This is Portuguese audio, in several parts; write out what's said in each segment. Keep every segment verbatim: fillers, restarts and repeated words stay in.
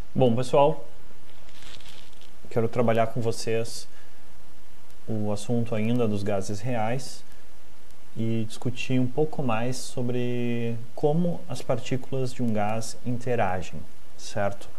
Bom, pessoal, quero trabalhar com vocês o assunto ainda dos gases reais e discutir um pouco mais sobre como as partículas de um gás interagem, certo?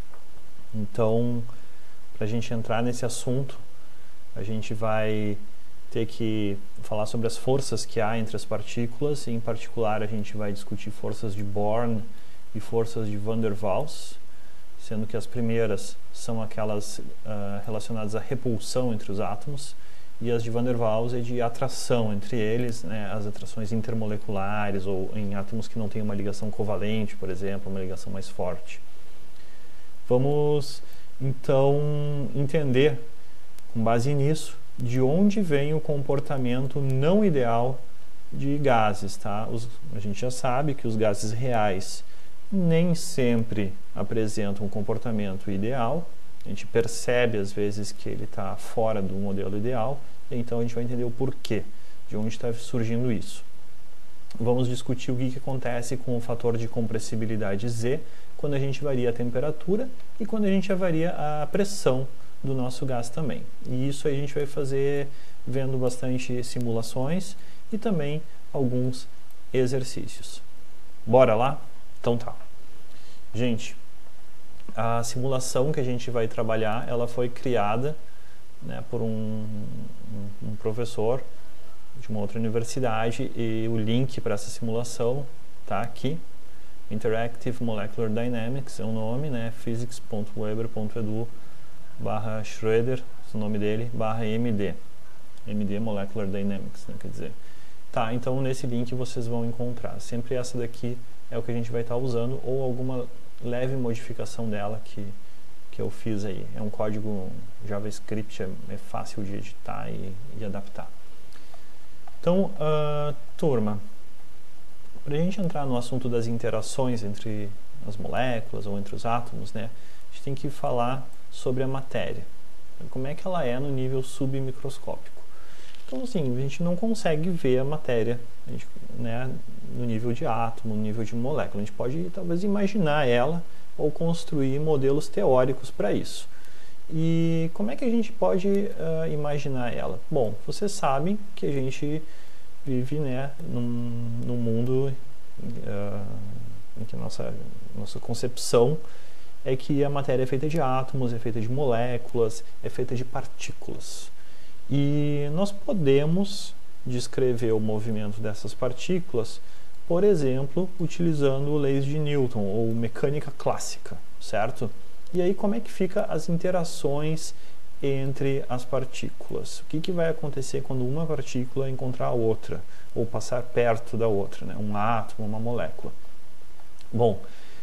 Então, para a gente entrar nesse assunto, a gente vai ter que falar sobre as forças que há entre as partículas, e em particular a gente vai discutir forças de Born e forças de Van der Waals, sendo que as primeiras são aquelas uh, relacionadas à repulsão entre os átomos, e as de Van der Waals é de atração entre eles, né, as atrações intermoleculares, ou em átomos que não têm uma ligação covalente, por exemplo, uma ligação mais forte. Vamos, então, entender, com base nisso, de onde vem o comportamento não ideal de gases, tá? Os, a gente já sabe que os gases reais nem sempre apresentam um comportamento ideal. A gente percebe às vezes que ele está fora do modelo ideal, então a gente vai entender o porquê, de onde está surgindo isso. Vamos discutir o que, que acontece com o fator de compressibilidade Z quando a gente varia a temperatura e quando a gente varia a pressão do nosso gás também. E isso a gente vai fazer vendo bastante simulações e também alguns exercícios. Bora lá? Então tá. Gente, a simulação que a gente vai trabalhar, ela foi criada, né, por um, um, um professor de uma outra universidade, e o link para essa simulação tá aqui. Interactive Molecular Dynamics é o nome, né, physics ponto weber ponto edu barra Schroeder, o nome dele, barra M D. M D Molecular Dynamics, né, quer dizer. Tá, então nesse link vocês vão encontrar. Sempre essa daqui é o que a gente vai estar usando, ou alguma leve modificação dela que, que eu fiz aí. É um código JavaScript, é, é fácil de editar e, e adaptar. Então, uh, turma, para a gente entrar no assunto das interações entre as moléculas ou entre os átomos, né, a gente tem que falar sobre a matéria. Como é que ela é no nível submicroscópico. Então, assim, a gente não consegue ver a matéria, a gente, né, no nível de átomo, no nível de molécula. A gente pode, talvez, imaginar ela ou construir modelos teóricos para isso. E como é que a gente pode uh, imaginar ela? Bom, vocês sabem que a gente vive, né, num, num mundo uh, em que a nossa, nossa concepção é que a matéria é feita de átomos, é feita de moléculas, é feita de partículas. E nós podemos descrever o movimento dessas partículas, por exemplo, utilizando leis de Newton, ou mecânica clássica, certo? E aí como é que fica as interações entre as partículas? O que, que vai acontecer quando uma partícula encontrar a outra, ou passar perto da outra, né? Um átomo, uma molécula? Bom,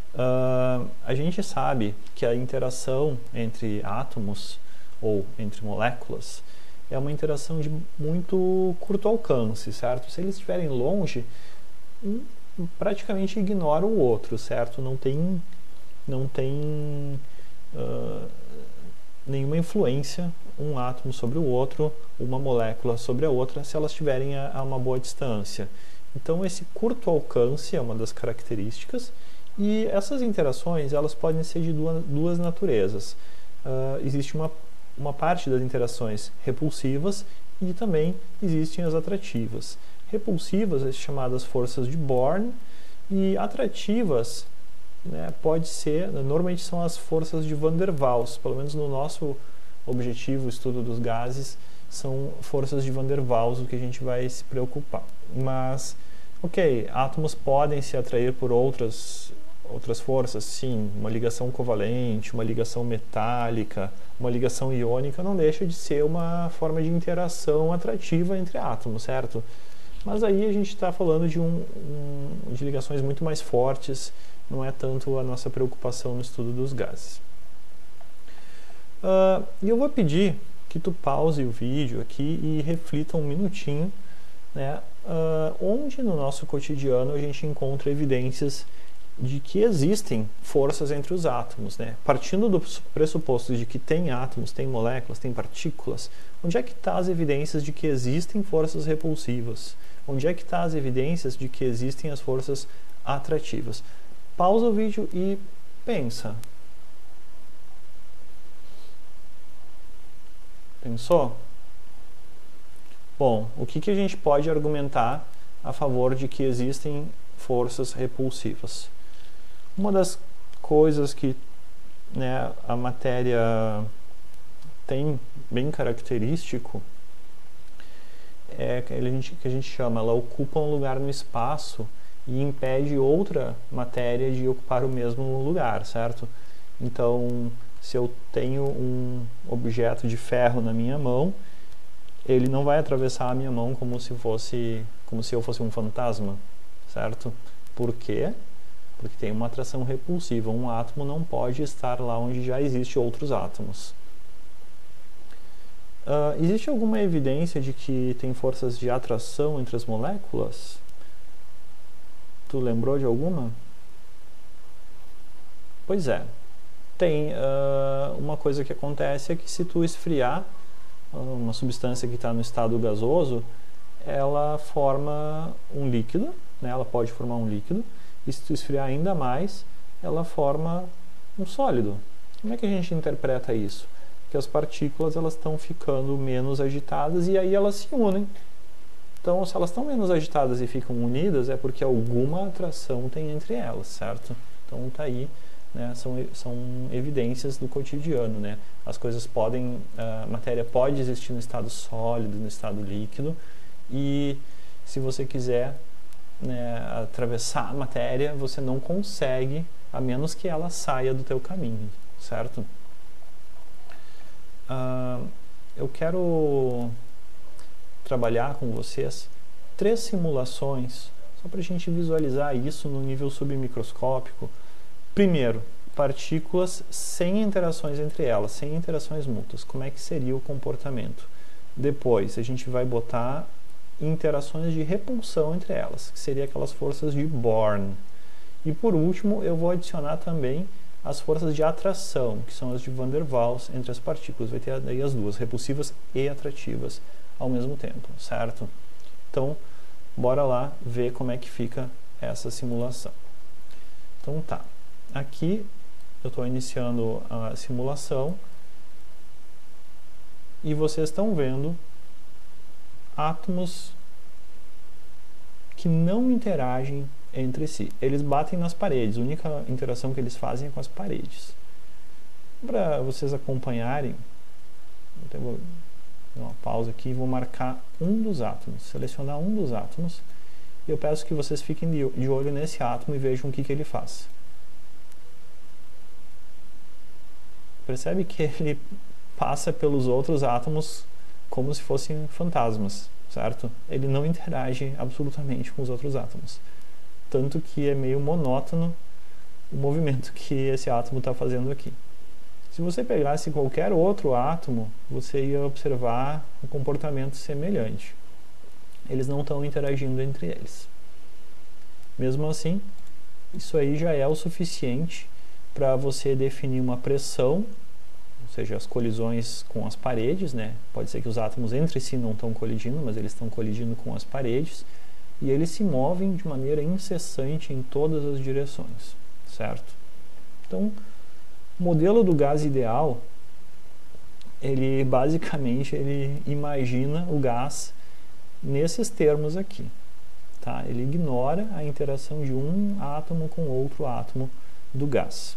uh, a gente sabe que a interação entre átomos, ou entre moléculas, é uma interação de muito curto alcance, certo? Se eles estiverem longe, um praticamente ignora o outro, certo? Não tem, não tem uh, nenhuma influência um átomo sobre o outro, uma molécula sobre a outra, se elas estiverem a, a uma boa distância. Então, esse curto alcance é uma das características, e essas interações elas podem ser de duas, duas naturezas. Uh, existe uma uma parte das interações repulsivas e também existem as atrativas. Repulsivas, as chamadas forças de Born, e atrativas, né, pode ser, normalmente são as forças de Van der Waals, pelo menos no nosso objetivo, estudo dos gases, são forças de Van der Waals o que a gente vai se preocupar. Mas, ok, átomos podem se atrair por outras outras forças, sim, uma ligação covalente, uma ligação metálica, uma ligação iônica não deixa de ser uma forma de interação atrativa entre átomos, certo? Mas aí a gente está falando de, um, um, de ligações muito mais fortes, não é tanto a nossa preocupação no estudo dos gases. Uh, e eu vou pedir que tu pause o vídeo aqui e reflita um minutinho, né, uh, onde no nosso cotidiano a gente encontra evidências de que existem forças entre os átomos, né? Partindo do pressuposto de que tem átomos, tem moléculas, tem partículas, onde é que está as evidências de que existem forças repulsivas? Onde é que está as evidências de que existem as forças atrativas? Pausa o vídeo e pensa. Pensou? Bom, o que, que a gente pode argumentar a favor de que existem forças repulsivas? Uma das coisas que, né, a matéria tem bem característico é que a gente, que a gente chama, ela ocupa um lugar no espaço e impede outra matéria de ocupar o mesmo lugar, certo? Então, se eu tenho um objeto de ferro na minha mão, ele não vai atravessar a minha mão como se fosse, como se eu fosse um fantasma, certo? Por quê? Porque tem uma atração repulsiva. Um átomo não pode estar lá onde já existem outros átomos. Uh, existe alguma evidência de que tem forças de atração entre as moléculas? Tu lembrou de alguma? Pois é. Tem uh, uma coisa que acontece é que se tu esfriar uh, uma substância que está no estado gasoso, ela forma um líquido, né? Ela pode formar um líquido, e se tu esfriar ainda mais, ela forma um sólido. Como é que a gente interpreta isso? Que as partículas elas estão ficando menos agitadas e aí elas se unem. Então, se elas estão menos agitadas e ficam unidas, é porque alguma atração tem entre elas, certo? Então, tá aí, né, são, são evidências do cotidiano, né? As coisas podem, a matéria pode existir no estado sólido, no estado líquido, e se você quiser, né, atravessar a matéria, você não consegue, a menos que ela saia do teu caminho, certo? Uh, eu quero trabalhar com vocês três simulações, só para a gente visualizar isso no nível submicroscópico. Primeiro, partículas sem interações entre elas, sem interações mútuas. Como é que seria o comportamento? Depois, a gente vai botar interações de repulsão entre elas, que seria aquelas forças de Born. E por último, eu vou adicionar também as forças de atração, que são as de Van der Waals entre as partículas. Vai ter daí as duas, repulsivas e atrativas, ao mesmo tempo, certo? Então, bora lá ver como é que fica essa simulação. Então tá, aqui eu estou iniciando a simulação e vocês estão vendo átomos que não interagem entre si. Eles batem nas paredes, a única interação que eles fazem é com as paredes. Para vocês acompanharem, eu vou dar uma pausa aqui e vou marcar um dos átomos, selecionar um dos átomos, e eu peço que vocês fiquem de olho nesse átomo e vejam o que, que ele faz. Percebe que ele passa pelos outros átomos como se fossem fantasmas, certo? Ele não interage absolutamente com os outros átomos. Tanto que é meio monótono o movimento que esse átomo está fazendo aqui. Se você pegasse qualquer outro átomo, você ia observar um comportamento semelhante. Eles não estão interagindo entre eles. Mesmo assim, isso aí já é o suficiente para você definir uma pressão, ou seja, as colisões com as paredes, né? Pode ser que os átomos entre si não estão colidindo, mas eles estão colidindo com as paredes, e eles se movem de maneira incessante em todas as direções, certo? Então, o modelo do gás ideal, ele basicamente ele imagina o gás nesses termos aqui, tá? Ele ignora a interação de um átomo com outro átomo do gás.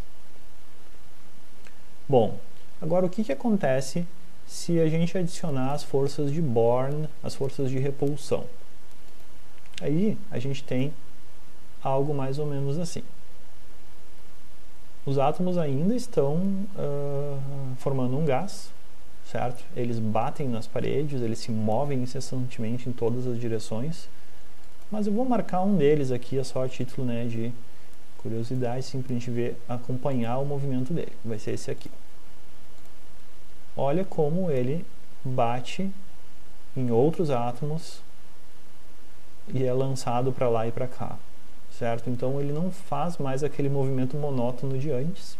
Bom, agora o que, que acontece se a gente adicionar as forças de Born, as forças de repulsão? Aí a gente tem algo mais ou menos assim. Os átomos ainda estão uh, formando um gás, certo? Eles batem nas paredes, eles se movem incessantemente em todas as direções, mas eu vou marcar um deles aqui, é só a título, né, de curiosidade, sim, para a gente ver, acompanhar o movimento dele. Vai ser esse aqui. Olha como ele bate em outros átomos e é lançado para lá e para cá, certo? Então ele não faz mais aquele movimento monótono de antes,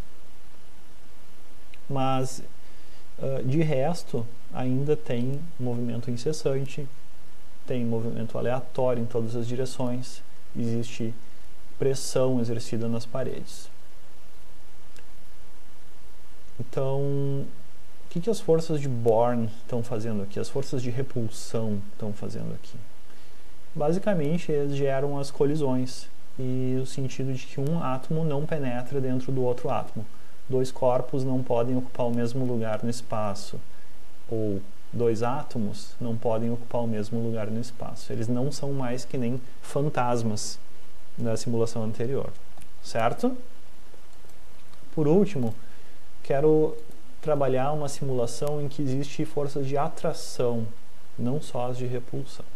mas uh, de resto ainda tem movimento incessante, tem movimento aleatório em todas as direções, existe pressão exercida nas paredes. Então, o que, que as forças de Born estão fazendo aqui? As forças de repulsão estão fazendo aqui? Basicamente, eles geram as colisões, e o sentido de que um átomo não penetra dentro do outro átomo. Dois corpos não podem ocupar o mesmo lugar no espaço, ou dois átomos não podem ocupar o mesmo lugar no espaço. Eles não são mais que nem fantasmas da simulação anterior, certo? Por último, quero trabalhar uma simulação em que existe forças de atração, não só as de repulsão.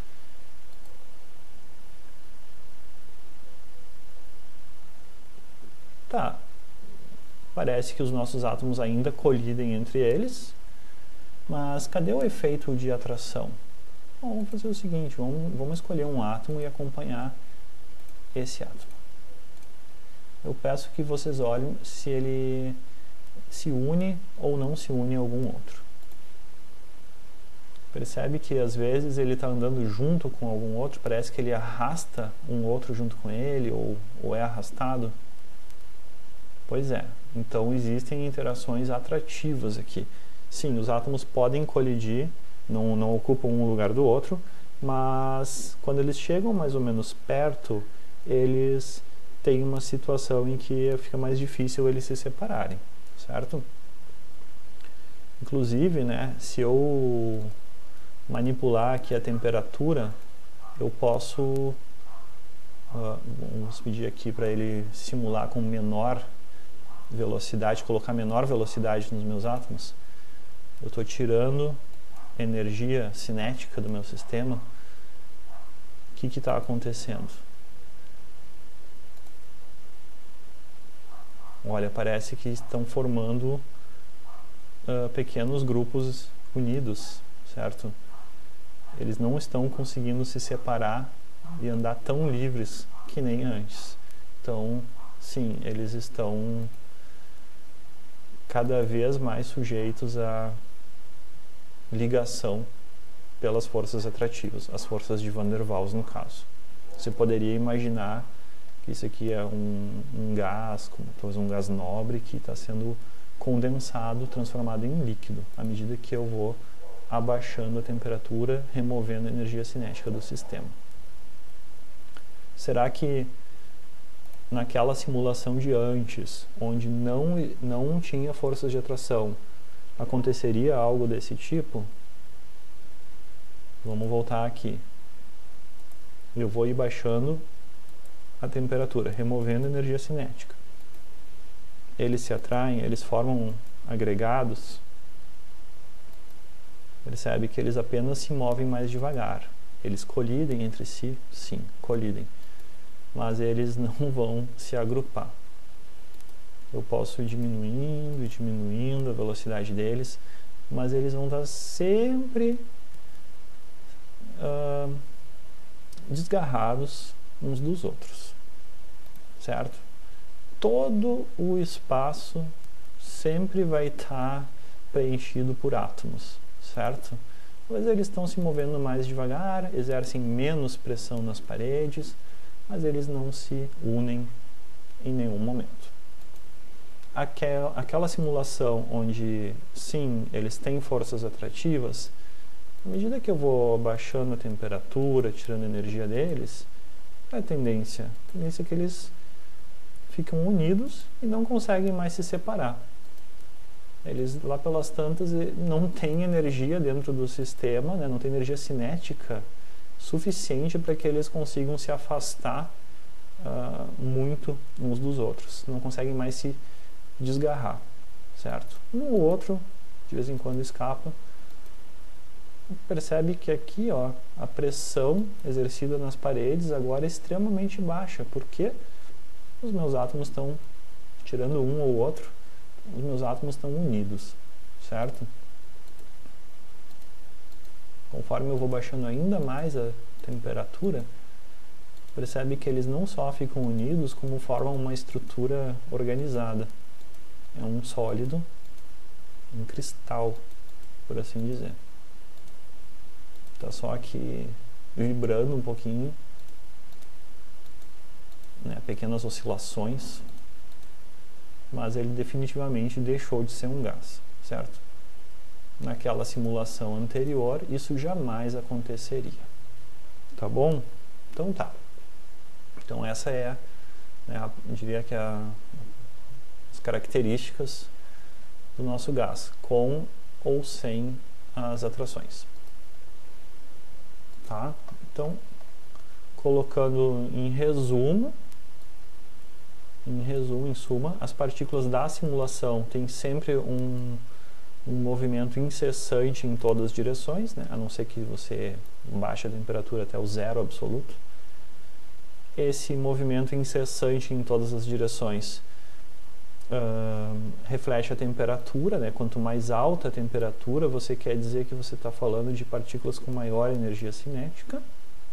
Tá, parece que os nossos átomos ainda colidem entre eles, mas cadê o efeito de atração? Bom, vamos fazer o seguinte, vamos, vamos escolher um átomo e acompanhar esse átomo. Eu peço que vocês olhem se ele se une ou não se une a algum outro. Percebe que às vezes ele está andando junto com algum outro, parece que ele arrasta um outro junto com ele, ou, ou é arrastado. Pois é, então existem interações atrativas aqui. Sim, os átomos podem colidir, não, não ocupam um lugar do outro, mas quando eles chegam mais ou menos perto, eles têm uma situação em que fica mais difícil eles se separarem, certo? Inclusive, né, se eu manipular aqui a temperatura, eu posso, uh, vamos pedir aqui para ele simular com menor velocidade, colocar menor velocidade nos meus átomos. Eu estou tirando energia cinética do meu sistema. O que está acontecendo? Olha, parece que estão formando uh, pequenos grupos unidos, certo? Eles não estão conseguindo se separar e andar tão livres que nem antes. Então, sim, eles estão cada vez mais sujeitos à ligação pelas forças atrativas, as forças de Van der Waals no caso. Você poderia imaginar que isso aqui é um, um gás, como talvez um gás nobre, que está sendo condensado, transformado em líquido, à medida que eu vou abaixando a temperatura, removendo a energia cinética do sistema. Será que naquela simulação de antes, onde não, não tinha forças de atração, aconteceria algo desse tipo? Vamos voltar aqui. Eu vou ir baixando a temperatura, removendo a energia cinética. Eles se atraem, eles formam agregados. Percebe que eles apenas se movem mais devagar. Eles colidem entre si? Sim, colidem. Mas eles não vão se agrupar. Eu posso ir diminuindo e diminuindo a velocidade deles, mas eles vão estar sempre uh, desgarrados uns dos outros, certo? Todo o espaço sempre vai estar preenchido por átomos, certo? Mas eles estão se movendo mais devagar, exercem menos pressão nas paredes, mas eles não se unem em nenhum momento. Aquela, aquela simulação onde, sim, eles têm forças atrativas, à medida que eu vou baixando a temperatura, tirando a energia deles, a tendência, a tendência é que eles ficam unidos e não conseguem mais se separar. Eles, lá pelas tantas, não têm energia dentro do sistema, né, não tem energia cinética suficiente para que eles consigam se afastar uh, muito uns dos outros. Não conseguem mais se desgarrar, certo? Um ou outro, de vez em quando, escapa. Percebe que aqui, ó, a pressão exercida nas paredes agora é extremamente baixa, porque os meus átomos estão, tirando um ou outro, os meus átomos estão unidos, certo? Conforme eu vou baixando ainda mais a temperatura, percebe que eles não só ficam unidos, como formam uma estrutura organizada. É um sólido, um cristal, por assim dizer. Está só aqui vibrando um pouquinho, né, pequenas oscilações, mas ele definitivamente deixou de ser um gás, certo? naquela simulação anterior, isso jamais aconteceria. Tá bom? Então tá. Então essa é, né, a, eu diria que a, as características do nosso gás, com ou sem as atrações. Tá? Então, colocando em resumo, em resumo, em suma, as partículas da simulação têm sempre um, um movimento incessante em todas as direções, né? A não ser que você baixe a temperatura até o zero absoluto. Esse movimento incessante em todas as direções uh, reflete a temperatura, né? Quanto mais alta a temperatura, você quer dizer que você está falando de partículas com maior energia cinética.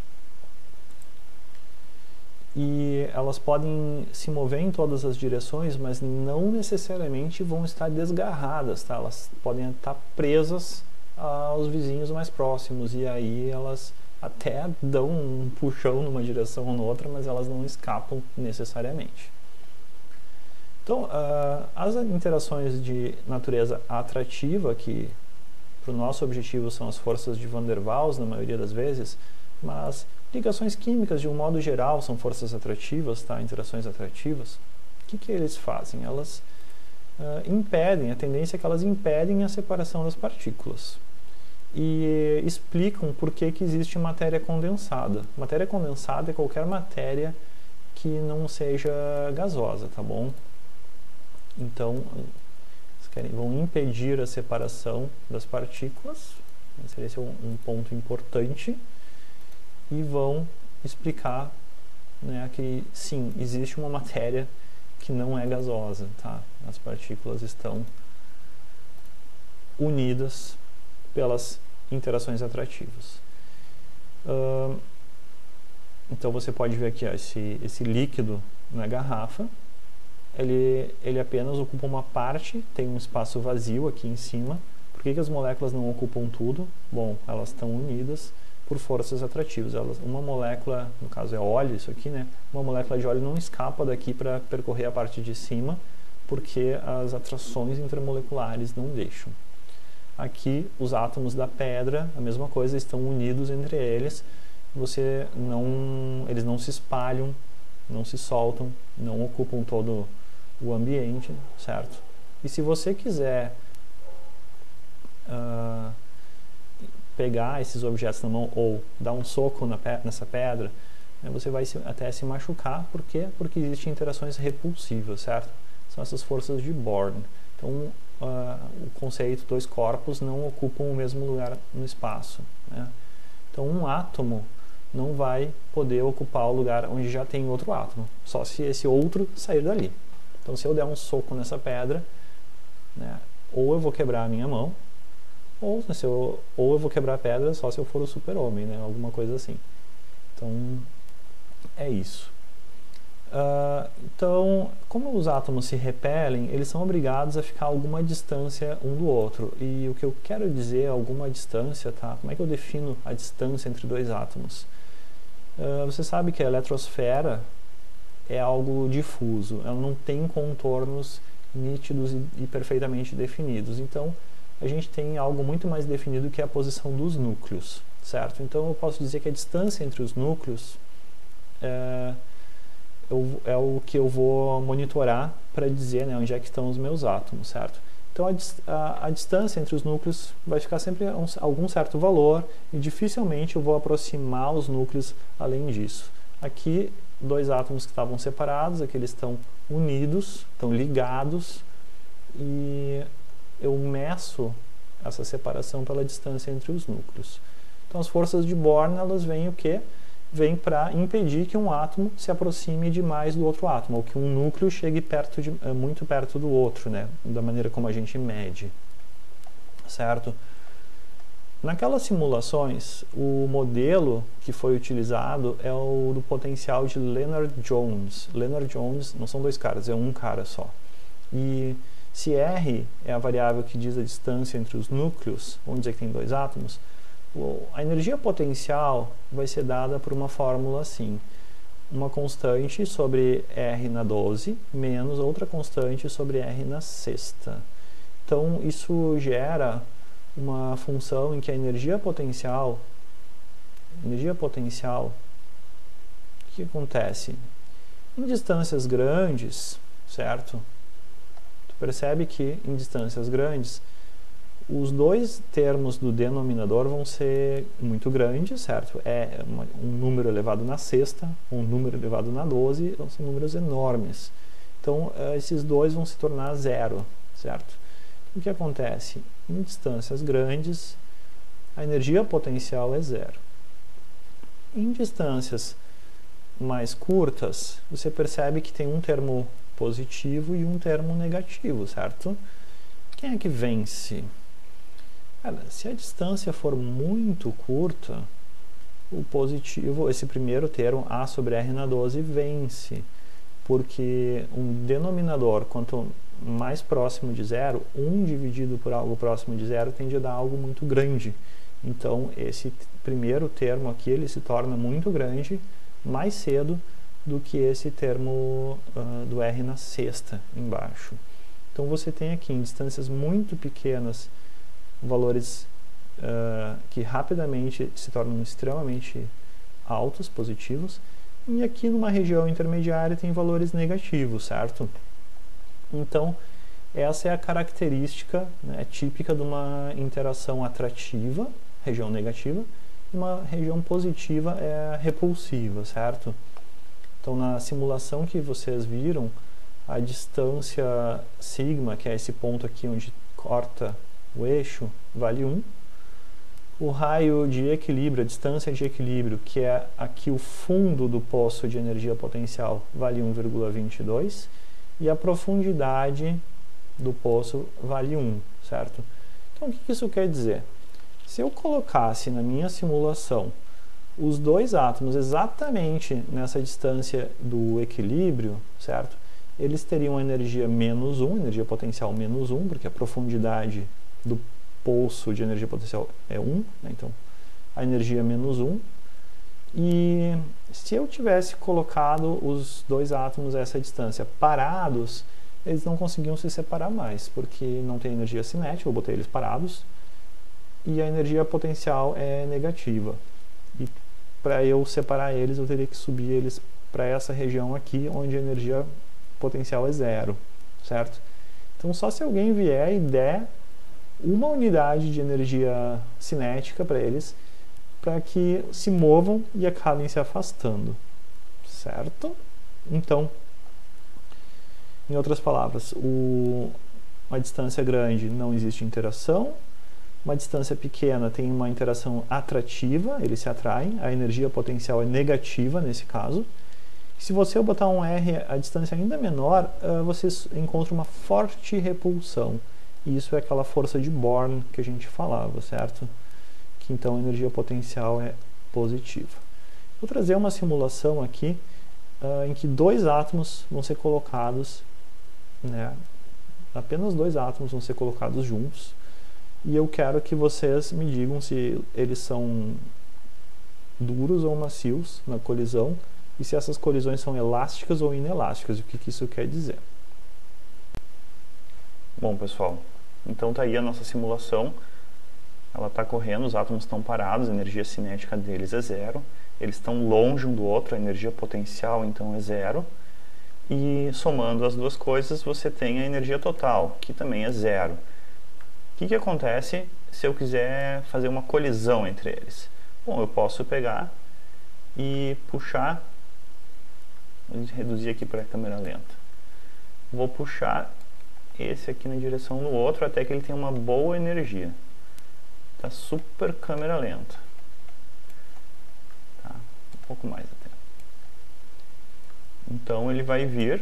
E elas podem se mover em todas as direções, mas não necessariamente vão estar desgarradas, tá? Elas podem estar presas aos vizinhos mais próximos, e aí elas até dão um puxão numa direção ou noutra, mas elas não escapam necessariamente. Então, uh, as interações de natureza atrativa, que para o nosso objetivo são as forças de Van der Waals, na maioria das vezes, mas ligações químicas, de um modo geral, são forças atrativas, tá? Interações atrativas. O que, que eles fazem? Elas uh, impedem, a tendência é que elas impedem a separação das partículas. E explicam por que, que existe matéria condensada. Matéria condensada é qualquer matéria que não seja gasosa, tá bom? Então, eles querem, vão impedir a separação das partículas. Esse é um, um ponto importante. E vão explicar, né, que sim, existe uma matéria que não é gasosa, tá? As partículas estão unidas pelas interações atrativas. Uh, então você pode ver aqui, ó, esse, esse líquido na garrafa, ele, ele apenas ocupa uma parte, tem um espaço vazio aqui em cima. Por que, que as moléculas não ocupam tudo? Bom, elas estão unidas por forças atrativas. Elas, uma molécula, no caso é óleo isso aqui, né? Uma molécula de óleo não escapa daqui para percorrer a parte de cima, porque as atrações intermoleculares não deixam. Aqui, os átomos da pedra, a mesma coisa, estão unidos entre eles. Você não, eles não se espalham, não se soltam, não ocupam todo o ambiente, certo? E se você quiser uh, pegar esses objetos na mão ou dar um soco na pe nessa pedra, né, você vai se, até se machucar. Por quê? Porque existem interações repulsivas, certo? São essas forças de Born. Então, uh, o conceito dois corpos não ocupam o mesmo lugar no espaço, né? Então, um átomo não vai poder ocupar o lugar onde já tem outro átomo, só se esse outro sair dali. Então, se eu der um soco nessa pedra, né, ou eu vou quebrar a minha mão, Ou, se eu, ou eu vou quebrar a pedra só se eu for o super-homem, né? Alguma coisa assim. Então, é isso. Uh, então, como os átomos se repelem, eles são obrigados a ficar a alguma distância um do outro. E o que eu quero dizer, alguma distância, tá? Como é que eu defino a distância entre dois átomos? Uh, você sabe que a eletrosfera é algo difuso. Ela não tem contornos nítidos e, e perfeitamente definidos. Então, a gente tem algo muito mais definido que é a posição dos núcleos, certo? Então eu posso dizer que a distância entre os núcleos é, eu, é o que eu vou monitorar para dizer, né, onde é que estão os meus átomos, certo? Então a, a, a distância entre os núcleos vai ficar sempre a um, algum certo valor e dificilmente eu vou aproximar os núcleos além disso. Aqui, dois átomos que estavam separados, aqui eles estão unidos, estão ligados, e eu meço essa separação pela distância entre os núcleos. Então as forças de Born, elas vêm o quê? Vêm para impedir que um átomo se aproxime demais do outro átomo, ou que um núcleo chegue perto de, muito perto do outro, né? Da maneira como a gente mede, certo? Naquelas simulações, o modelo que foi utilizado é o do potencial de Lennard-Jones. Lennard-Jones não são dois caras, é um cara só. E se R é a variável que diz a distância entre os núcleos, vamos dizer que tem dois átomos, a energia potencial vai ser dada por uma fórmula assim: uma constante sobre R na doze menos outra constante sobre R na sexta. Então, isso gera uma função em que a energia potencial, energia potencial, o que acontece? Em distâncias grandes, certo? Tu percebe que em distâncias grandes, os dois termos do denominador vão ser muito grandes, certo? É uma, um número elevado na sexta, um número elevado na doze, são números enormes. Então, esses dois vão se tornar zero, certo? O que acontece? Em distâncias grandes, a energia potencial é zero. Em distâncias mais curtas, você percebe que tem um termo positivo e um termo negativo, certo? Quem é que vence? Cara, se a distância for muito curta, o positivo, esse primeiro termo, A sobre R na doze, vence. Porque um denominador, quanto mais próximo de zero, um dividido por algo próximo de zero tende a dar algo muito grande. Então, esse primeiro termo aqui, ele se torna muito grande mais cedo do que esse termo uh, do R na sexta, embaixo. Então, você tem aqui, em distâncias muito pequenas, valores uh, que rapidamente se tornam extremamente altos, positivos, e aqui numa região intermediária tem valores negativos, certo? Então, essa é a característica, né, típica de uma interação atrativa, região negativa, e uma região positiva é a repulsiva, certo? Então, na simulação que vocês viram, a distância sigma, que é esse ponto aqui onde corta o eixo, vale um. O raio de equilíbrio, a distância de equilíbrio, que é aqui o fundo do poço de energia potencial, vale um vírgula vinte e dois. E a profundidade do poço vale um, certo? Então, o que isso quer dizer? Se eu colocasse na minha simulação os dois átomos exatamente nessa distância do equilíbrio, certo? Eles teriam energia menos um, energia potencial menos um, porque a profundidade do poço de energia potencial é um, né? Então a energia é menos um. E se eu tivesse colocado os dois átomos a essa distância parados, eles não conseguiam se separar mais, porque não tem energia cinética, eu botei eles parados, e a energia potencial é negativa. E para eu separar eles, eu teria que subir eles para essa região aqui, onde a energia potencial é zero, certo? Então, só se alguém vier e der uma unidade de energia cinética para eles, para que se movam e acabem se afastando, certo? Então, em outras palavras, o, uma distância grande não existe interação, uma distância pequena tem uma interação atrativa, eles se atraem, a energia potencial é negativa nesse caso. Se você botar um R a distância ainda menor, uh, você encontra uma forte repulsão. E isso é aquela força de Born que a gente falava, certo? Que então a energia potencial é positiva. Vou trazer uma simulação aqui uh, em que dois átomos vão ser colocados, né? Apenas dois átomos vão ser colocados juntos. E eu quero que vocês me digam se eles são duros ou macios na colisão e se essas colisões são elásticas ou inelásticas. O que, que isso quer dizer? Bom, pessoal, então tá aí a nossa simulação. Ela está correndo, os átomos estão parados, a energia cinética deles é zero. Eles estão longe um do outro, a energia potencial então é zero. E somando as duas coisas, você tem a energia total, que também é zero. O que, que acontece se eu quiser fazer uma colisão entre eles? Bom, eu posso pegar e puxar, vou reduzir aqui para a câmera lenta. Vou puxar esse aqui na direção do outro até que ele tenha uma boa energia. Tá super câmera lenta. Tá, um pouco mais até. Então ele vai vir,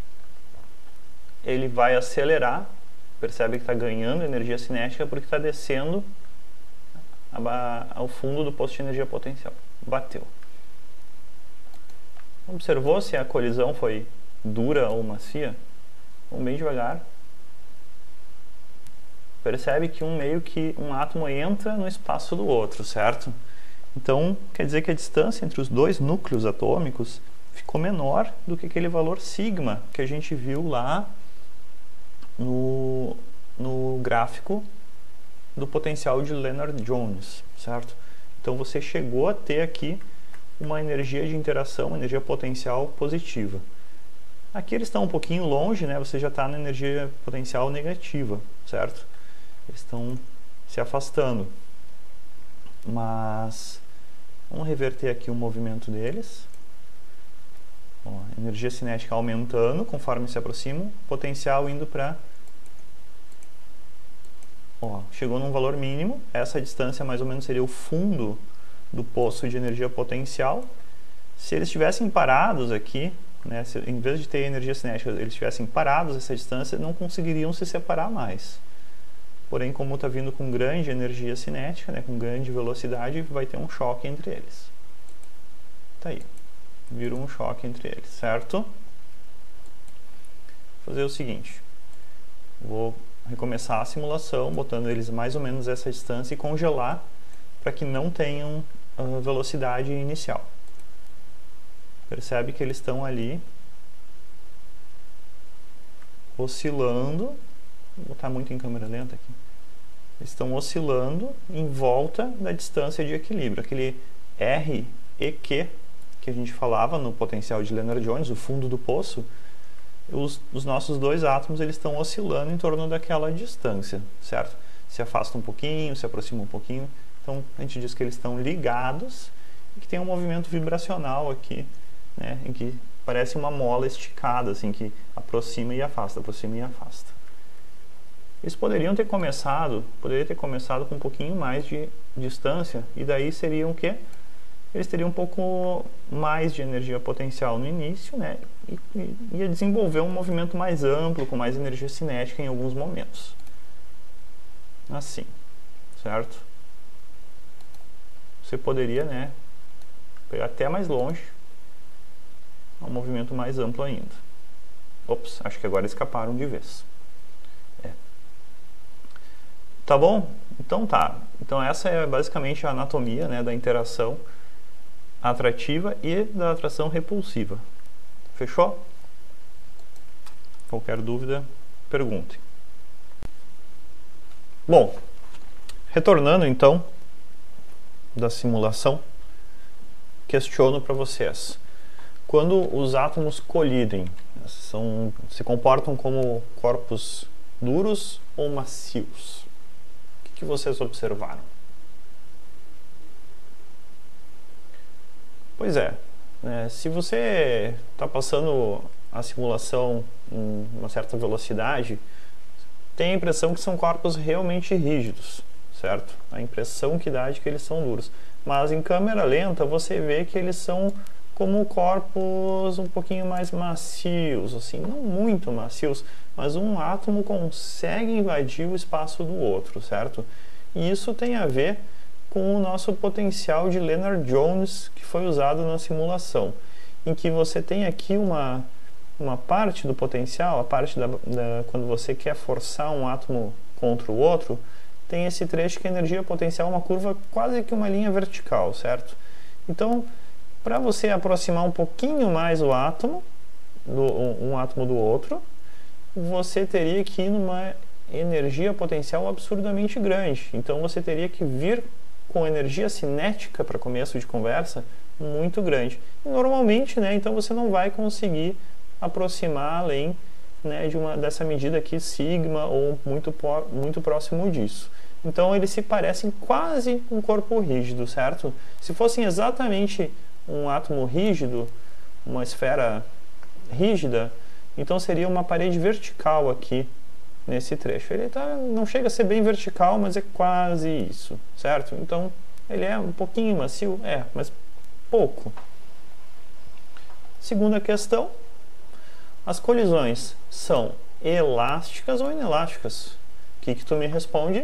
ele vai acelerar. Percebe que está ganhando energia cinética porque está descendo ao fundo do poço de energia potencial. Bateu. Observou se a colisão foi dura ou macia? Vamos bem devagar. Percebe que um meio que um átomo entra no espaço do outro, certo? Então, quer dizer que a distância entre os dois núcleos atômicos ficou menor do que aquele valor sigma que a gente viu lá No, no gráfico do potencial de Lennard-Jones, certo? Então você chegou a ter aqui uma energia de interação, uma energia potencial positiva. Aqui eles estão um pouquinho longe, né? Você já está na energia potencial negativa, certo? Eles estão se afastando. Mas vamos reverter aqui o movimento deles. Ó, energia cinética aumentando conforme se aproximam, potencial indo para... Ó, chegou num valor mínimo, essa distância mais ou menos seria o fundo do poço de energia potencial. Se eles estivessem parados aqui, né, se, em vez de ter energia cinética, eles estivessem parados essa distância, não conseguiriam se separar mais. Porém, como está vindo com grande energia cinética, né, com grande velocidade, vai ter um choque entre eles. Tá aí. Virou um choque entre eles, certo? Vou fazer o seguinte. Vou recomeçar a simulação, botando eles mais ou menos essa distância e congelar para que não tenham uh, velocidade inicial. Percebe que eles estão ali oscilando. Vou botar muito em câmera lenta aqui. Eles estão oscilando em volta da distância de equilíbrio. Aquele R e Q que a gente falava no potencial de Lennard-Jones, o fundo do poço, os, os nossos dois átomos eles estão oscilando em torno daquela distância, certo? Se afasta um pouquinho, se aproxima um pouquinho. Então a gente diz que eles estão ligados e que tem um movimento vibracional aqui, né, em que parece uma mola esticada, assim, que aproxima e afasta, aproxima e afasta. Eles poderiam ter começado, poderia ter começado com um pouquinho mais de distância, e daí seriam o quê? Eles teriam um pouco mais de energia potencial no início, né, e, e ia desenvolver um movimento mais amplo, com mais energia cinética em alguns momentos. Assim, certo? Você poderia, né, pegar até mais longe, um movimento mais amplo ainda. Ops, acho que agora escaparam de vez. É. Tá bom? Então tá. Então essa é basicamente a anatomia, né, da interação atrativa e da atração repulsiva. Fechou? Qualquer dúvida, perguntem. Bom, retornando então da simulação, questiono para vocês. Quando os átomos colidem, são, se comportam como corpos duros ou macios? O que, que vocês observaram? Pois é, né, se você está passando a simulação em uma certa velocidade, tem a impressão que são corpos realmente rígidos, certo? A impressão que dá é de que eles são duros. Mas em câmera lenta você vê que eles são como corpos um pouquinho mais macios, assim, não muito macios, mas um átomo consegue invadir o espaço do outro, certo? E isso tem a ver com o nosso potencial de Lennard-Jones que foi usado na simulação, em que você tem aqui uma, uma parte do potencial, a parte da, da, quando você quer forçar um átomo contra o outro, tem esse trecho que a energia potencial é uma curva quase que uma linha vertical, certo? Então, para você aproximar um pouquinho mais o átomo, do, um, um átomo do outro, você teria que ir numa energia potencial absurdamente grande. Então você teria que vir com energia cinética, para começo de conversa, muito grande. E normalmente, né, então você não vai conseguir aproximar além, né, de uma, dessa medida aqui, sigma, ou muito, muito próximo disso. Então eles se parecem quase um corpo rígido, certo? Se fossem exatamente um átomo rígido, uma esfera rígida, então seria uma parede vertical aqui nesse trecho. Ele tá, não chega a ser bem vertical, mas é quase isso, certo? Então ele é um pouquinho macio, é, mas pouco. Segunda questão, as colisões são elásticas ou inelásticas? O que que tu me responde?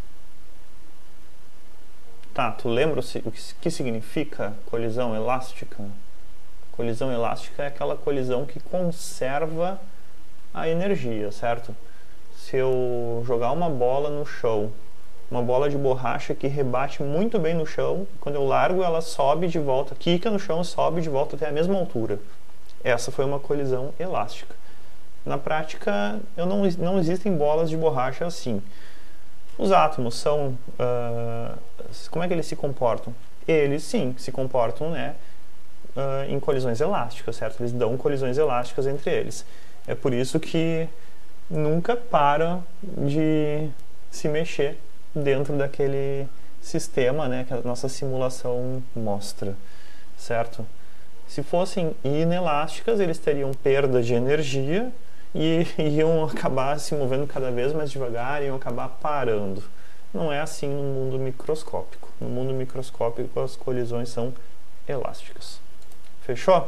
Tá, tu lembra o que significa colisão elástica? Colisão elástica é aquela colisão que conserva a energia, certo? Se eu jogar uma bola no chão, uma bola de borracha que rebate muito bem no chão, quando eu largo ela sobe de volta, quica no chão e sobe de volta até a mesma altura. Essa foi uma colisão elástica. Na prática, eu não, não existem bolas de borracha assim. Os átomos são... Uh, como é que eles se comportam? Eles, sim, se comportam, né, uh, em colisões elásticas, certo? Eles dão colisões elásticas entre eles. É por isso que nunca param de se mexer dentro daquele sistema, né, que a nossa simulação mostra, certo? Se fossem inelásticas, eles teriam perda de energia e iam acabar se movendo cada vez mais devagar e iam acabar parando. Não é assim no mundo microscópico. No mundo microscópico, as colisões são elásticas. Fechou?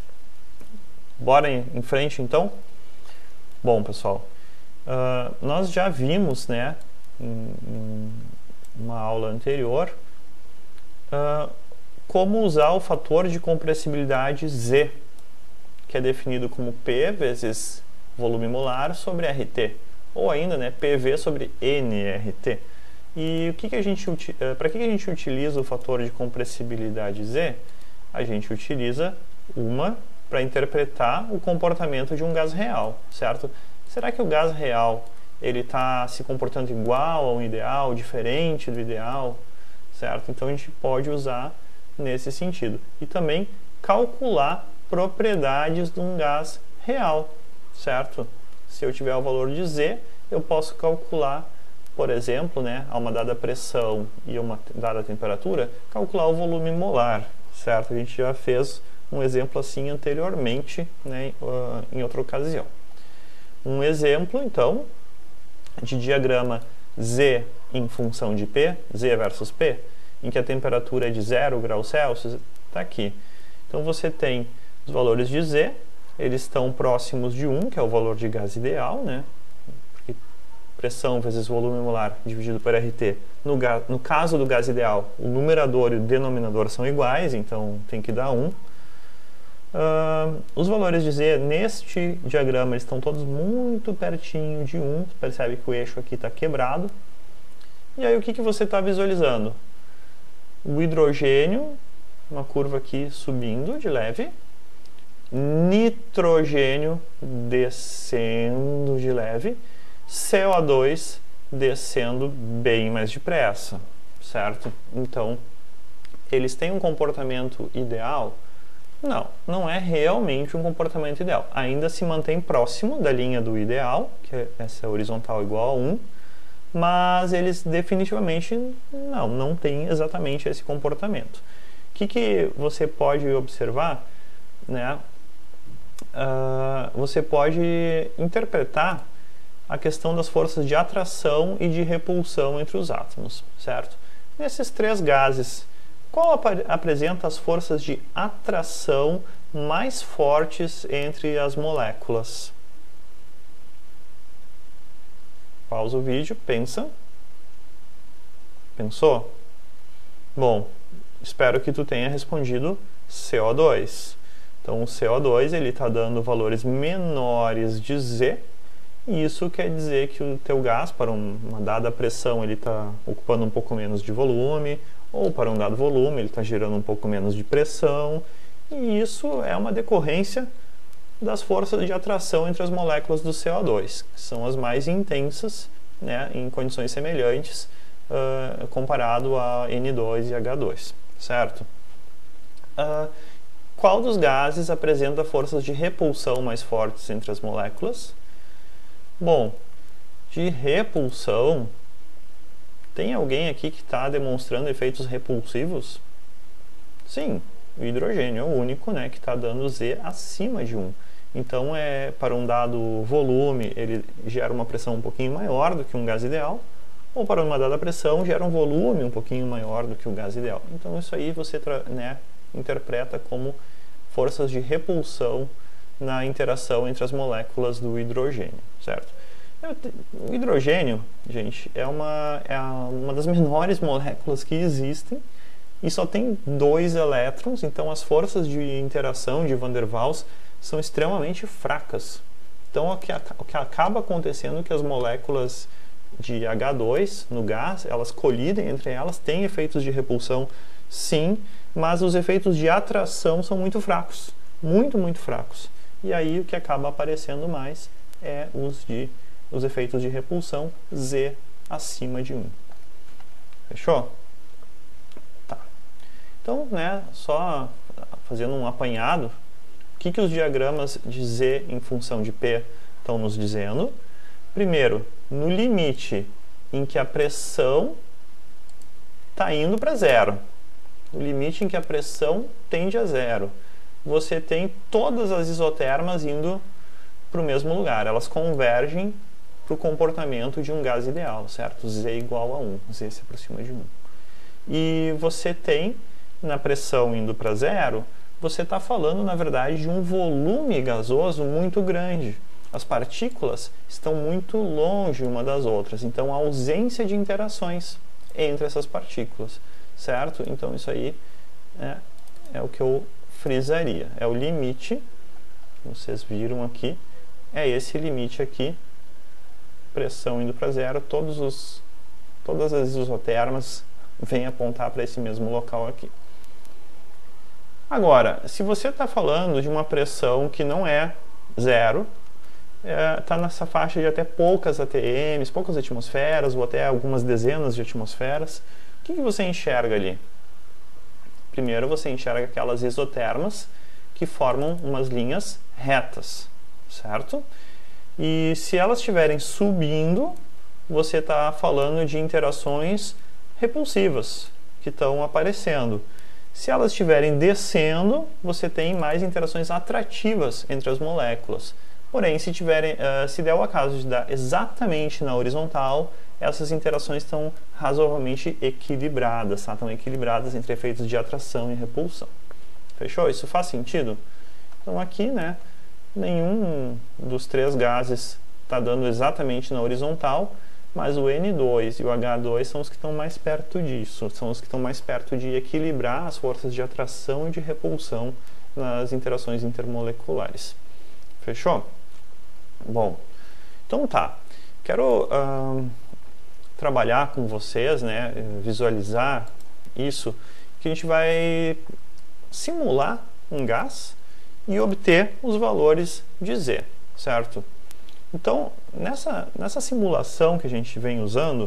Bora em frente, então? Bom, pessoal, uh, nós já vimos, né, em, em uma aula anterior, uh, como usar o fator de compressibilidade Z, que é definido como P vezes volume molar sobre R T, ou ainda, né, P V sobre N R T. E o que que a gente, para que que a gente utiliza o fator de compressibilidade Z? A gente utiliza uma para interpretar o comportamento de um gás real, certo? Será que o gás real ele está se comportando igual ao ideal, diferente do ideal, certo? Então a gente pode usar nesse sentido. E também calcular propriedades de um gás real, certo? Se eu tiver o valor de Z, eu posso calcular, por exemplo, né, a uma dada pressão e uma dada temperatura, calcular o volume molar, certo? A gente já fez um exemplo assim anteriormente, né, em outra ocasião. Um exemplo, então, de diagrama Z em função de P, Z versus P, em que a temperatura é de zero graus Celsius, está aqui. Então você tem os valores de Z, eles estão próximos de um, que é o valor de gás ideal, né? Porque pressão vezes volume molar dividido por R T. No, no caso do gás ideal, o numerador e o denominador são iguais, então tem que dar um. Uh, os valores de Z neste diagrama eles estão todos muito pertinho de um. Você percebe que o eixo aqui está quebrado. E aí o que, que você está visualizando? O hidrogênio, uma curva aqui subindo de leve, nitrogênio descendo de leve, C O dois descendo bem mais depressa, certo? Então, eles têm um comportamento ideal? Não, não é realmente um comportamento ideal. Ainda se mantém próximo da linha do ideal, que é essa horizontal igual a um, mas eles definitivamente não, não têm exatamente esse comportamento. O que, que você pode observar, né? Uh, você pode interpretar a questão das forças de atração e de repulsão entre os átomos, certo? Nesses três gases, qual ap apresenta as forças de atração mais fortes entre as moléculas? Pausa o vídeo, pensa. Pensou? Bom, espero que tu tenha respondido C O dois. Então o C O dois ele está dando valores menores de Z, e isso quer dizer que o teu gás, para um, uma dada pressão, ele está ocupando um pouco menos de volume, ou para um dado volume, ele está gerando um pouco menos de pressão, e isso é uma decorrência das forças de atração entre as moléculas do C O dois, que são as mais intensas, né, em condições semelhantes, uh, comparado a N dois e H dois, certo? Uh, qual dos gases apresenta forças de repulsão mais fortes entre as moléculas? Bom, de repulsão, tem alguém aqui que está demonstrando efeitos repulsivos? Sim, o hidrogênio é o único, né, que está dando Z acima de um. Então, é, para um dado volume, ele gera uma pressão um pouquinho maior do que um gás ideal, ou para uma dada pressão, gera um volume um pouquinho maior do que o gás ideal. Então, isso aí você, né, interpreta como forças de repulsão na interação entre as moléculas do hidrogênio, certo? O hidrogênio, gente, é uma, é uma das menores moléculas que existem e só tem dois elétrons, então as forças de interação de Van der Waals são extremamente fracas. Então, o que, o que acaba acontecendo é que as moléculas de H dois no gás, elas colidem entre elas, têm efeitos de repulsão, sim, mas os efeitos de atração são muito fracos, muito, muito fracos. E aí o que acaba aparecendo mais é os, de, os efeitos de repulsão, Z acima de um. Fechou? Tá. Então, né, só fazendo um apanhado, o que, que os diagramas de Z em função de P estão nos dizendo? Primeiro, no limite em que a pressão está indo para zero, no limite em que a pressão tende a zero, você tem todas as isotermas indo para o mesmo lugar, elas convergem para o comportamento de um gás ideal, certo? Z igual a um, Z se aproxima de um. E você tem, na pressão indo para zero, você está falando, na verdade, de um volume gasoso muito grande. As partículas estão muito longe uma das outras, então a ausência de interações entre essas partículas, certo? Então isso aí é, é o que eu frisaria, é o limite, vocês viram aqui, é esse limite aqui, pressão indo para zero, todos os, todas as isotermas vêm apontar para esse mesmo local aqui. Agora, se você está falando de uma pressão que não é zero, está é, nessa faixa de até poucas A T Ms, poucas atmosferas, ou até algumas dezenas de atmosferas, o que, que você enxerga ali? Primeiro você enxerga aquelas isotermas que formam umas linhas retas, certo? E se elas estiverem subindo, você está falando de interações repulsivas que estão aparecendo. Se elas estiverem descendo, você tem mais interações atrativas entre as moléculas. Porém, se, tiverem, uh, se der o acaso de dar exatamente na horizontal, essas interações estão razoavelmente equilibradas, tá? Estão equilibradas entre efeitos de atração e repulsão. Fechou? Isso faz sentido? Então aqui, né, nenhum dos três gases está dando exatamente na horizontal, mas o N dois e o H dois são os que estão mais perto disso, são os que estão mais perto de equilibrar as forças de atração e de repulsão nas interações intermoleculares. Fechou? Bom, então tá. Quero uh, trabalhar com vocês, né, visualizar isso, que a gente vai simular um gás e obter os valores de Z, certo? Então, nessa, nessa simulação que a gente vem usando,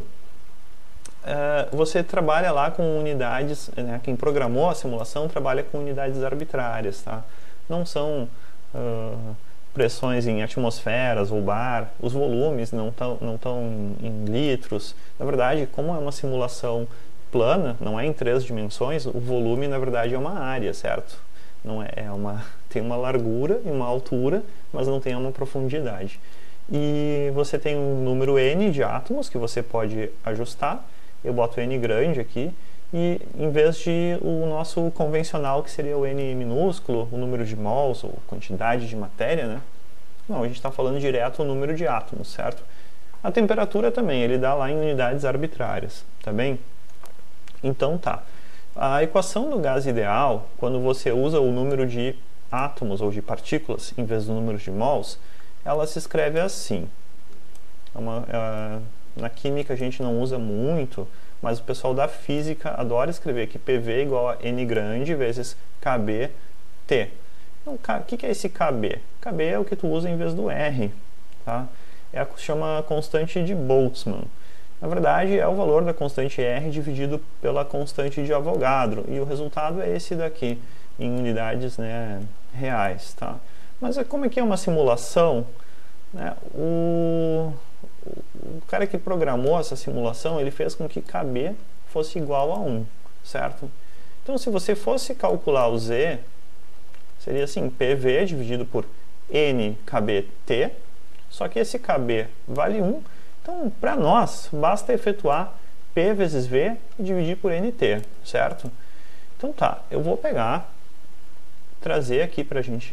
uh, você trabalha lá com unidades, né, quem programou a simulação trabalha com unidades arbitrárias, tá? Não são uh, pressões em atmosferas ou bar, os volumes não estão não tão em litros. Na verdade, como é uma simulação plana, não é em três dimensões, o volume, na verdade, é uma área, certo? Não é, é uma, tem uma largura e uma altura, mas não tem uma profundidade. E você tem um número N de átomos que você pode ajustar. Eu boto N grande aqui, e em vez de o nosso convencional, que seria o N minúsculo, o número de mols, ou quantidade de matéria, né? Não, a gente está falando direto o número de átomos, certo? A temperatura também, ele dá lá em unidades arbitrárias, tá bem? Então tá. A equação do gás ideal, quando você usa o número de átomos ou de partículas em vez do número de mols, ela se escreve assim. É uma, é, na química a gente não usa muito, mas o pessoal da física adora escrever que P V é igual a N grande vezes K B T. Então, o que, que é esse K B? K B é o que tu usa em vez do R, tá? É a chama constante de Boltzmann. Na verdade, é o valor da constante R dividido pela constante de Avogadro, e o resultado é esse daqui, em unidades, né, reais, tá? Mas como é que é uma simulação, né? O, o cara que programou essa simulação, ele fez com que K B fosse igual a um, certo? Então, se você fosse calcular o Z, seria assim, P V dividido por N K B T, só que esse K B vale um, então, para nós, basta efetuar P vezes V e dividir por N T, certo? Então tá, eu vou pegar, trazer aqui para a gente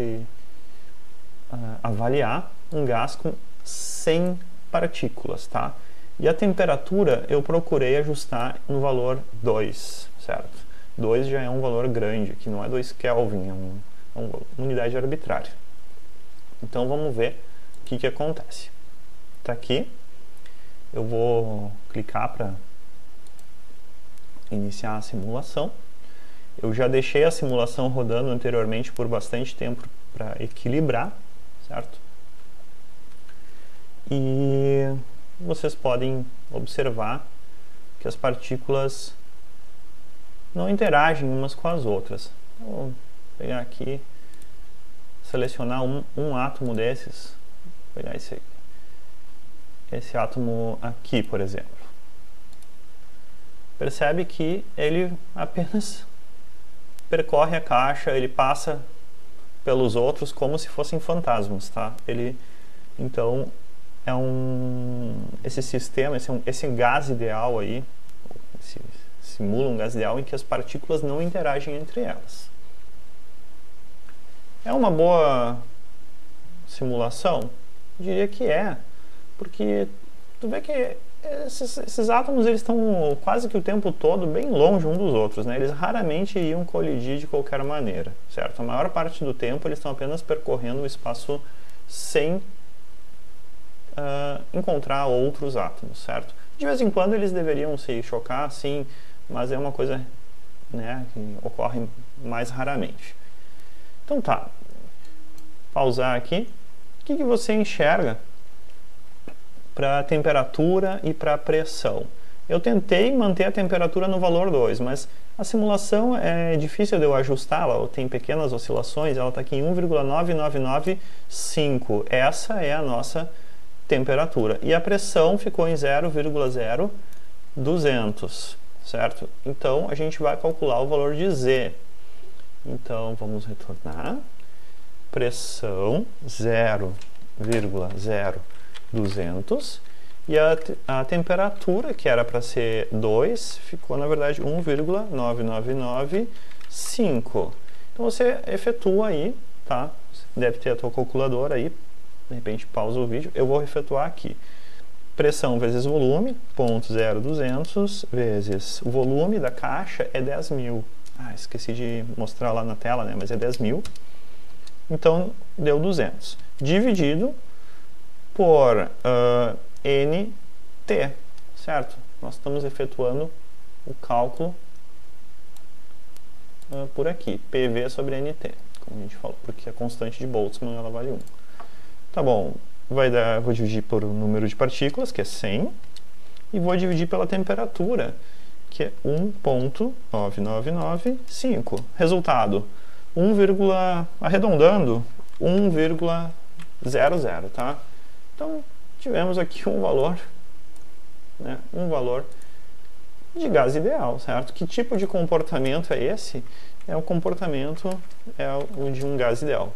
uh, avaliar um gás com cem partículas, tá? E a temperatura eu procurei ajustar no valor dois, certo? dois já é um valor grande, aqui não é dois Kelvin, é, um, é uma unidade arbitrária. Então vamos ver o que, que acontece. Tá aqui, eu vou clicar para iniciar a simulação. Eu já deixei a simulação rodando anteriormente por bastante tempo para equilibrar, certo? E vocês podem observar que as partículas não interagem umas com as outras. Vou pegar aqui, selecionar um, um átomo desses, vou pegar esse, esse átomo aqui, por exemplo. Percebe que ele apenas percorre a caixa, ele passa pelos outros como se fossem fantasmas, tá? Ele, então, é um, esse sistema, esse, esse gás ideal aí, esse, simula um gás ideal em que as partículas não interagem entre elas. É uma boa simulação? Eu diria que é, porque tu vê que esses, esses átomos eles estão quase que o tempo todo bem longe um dos outros, né? Eles raramente iriam colidir de qualquer maneira, certo? A maior parte do tempo eles estão apenas percorrendo o espaço sem uh, encontrar outros átomos, certo? De vez em quando eles deveriam se chocar, sim, mas é uma coisa, né, que ocorre mais raramente. Então tá, pausar aqui. O que, que você enxerga para a temperatura e para a pressão? Eu tentei manter a temperatura no valor dois, mas a simulação é difícil de eu ajustá-la, tem pequenas oscilações, ela está aqui em um vírgula nove nove nove cinco. Essa é a nossa temperatura. E a pressão ficou em zero vírgula zero duzentos, certo? Então, a gente vai calcular o valor de Z. Então, vamos retornar. Pressão zero vírgula zero duzentos. E a, a temperatura, que era para ser dois, ficou, na verdade, um vírgula nove nove nove cinco. Então, você efetua aí, tá? Você deve ter a tua calculadora aí. De repente, pausa o vídeo. Eu vou efetuar aqui. Pressão vezes volume, ponto zero duzentos, vezes o volume da caixa é dez mil. Ah, esqueci de mostrar lá na tela, né? Mas é dez mil. Então, deu duzentos. Dividido por uh, N T, certo? Nós estamos efetuando o cálculo uh, por aqui. P V sobre N T, como a gente falou, porque a constante de Boltzmann ela vale um. Tá bom, vai dar, vou dividir por o número de partículas, que é cem, e vou dividir pela temperatura, que é um ponto nove nove nove cinco. Resultado, um, arredondando, um vírgula zero zero, tá? Então, tivemos aqui um valor, né, um valor de gás ideal, certo? Que tipo de comportamento é esse? É o comportamento é o de um gás ideal.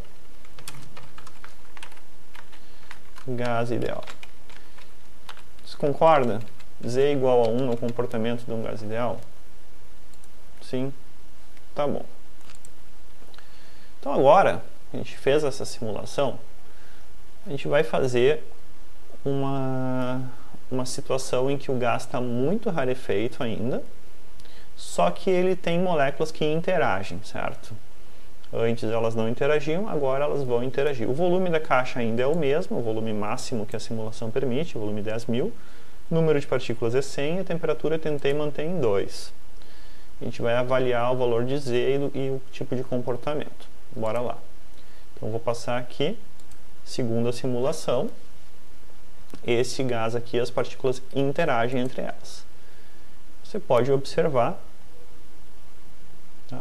Gás ideal. Você concorda? Z igual a um no comportamento de um gás ideal? Sim? Tá bom. Então agora, a gente fez essa simulação, a gente vai fazer uma, uma situação em que o gás está muito rarefeito ainda, só que ele tem moléculas que interagem, certo? Antes elas não interagiam, agora elas vão interagir. O volume da caixa ainda é o mesmo, o volume máximo que a simulação permite, o volume dez mil. O número de partículas é cem, a temperatura eu tentei manter em dois. A gente vai avaliar o valor de Z e, do, e o tipo de comportamento. Bora lá. Então, vou passar aqui, segundo a simulação, esse gás aqui, as partículas interagem entre elas. Você pode observar, tá?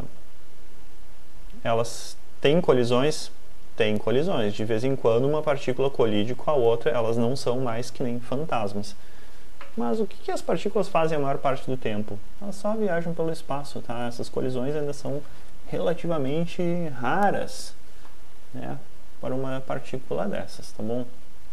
Elas têm colisões? Tem colisões. De vez em quando uma partícula colide com a outra, elas não são mais que nem fantasmas. Mas o que, que as partículas fazem a maior parte do tempo? Elas só viajam pelo espaço, tá? Essas colisões ainda são relativamente raras, né, para uma partícula dessas, tá bom?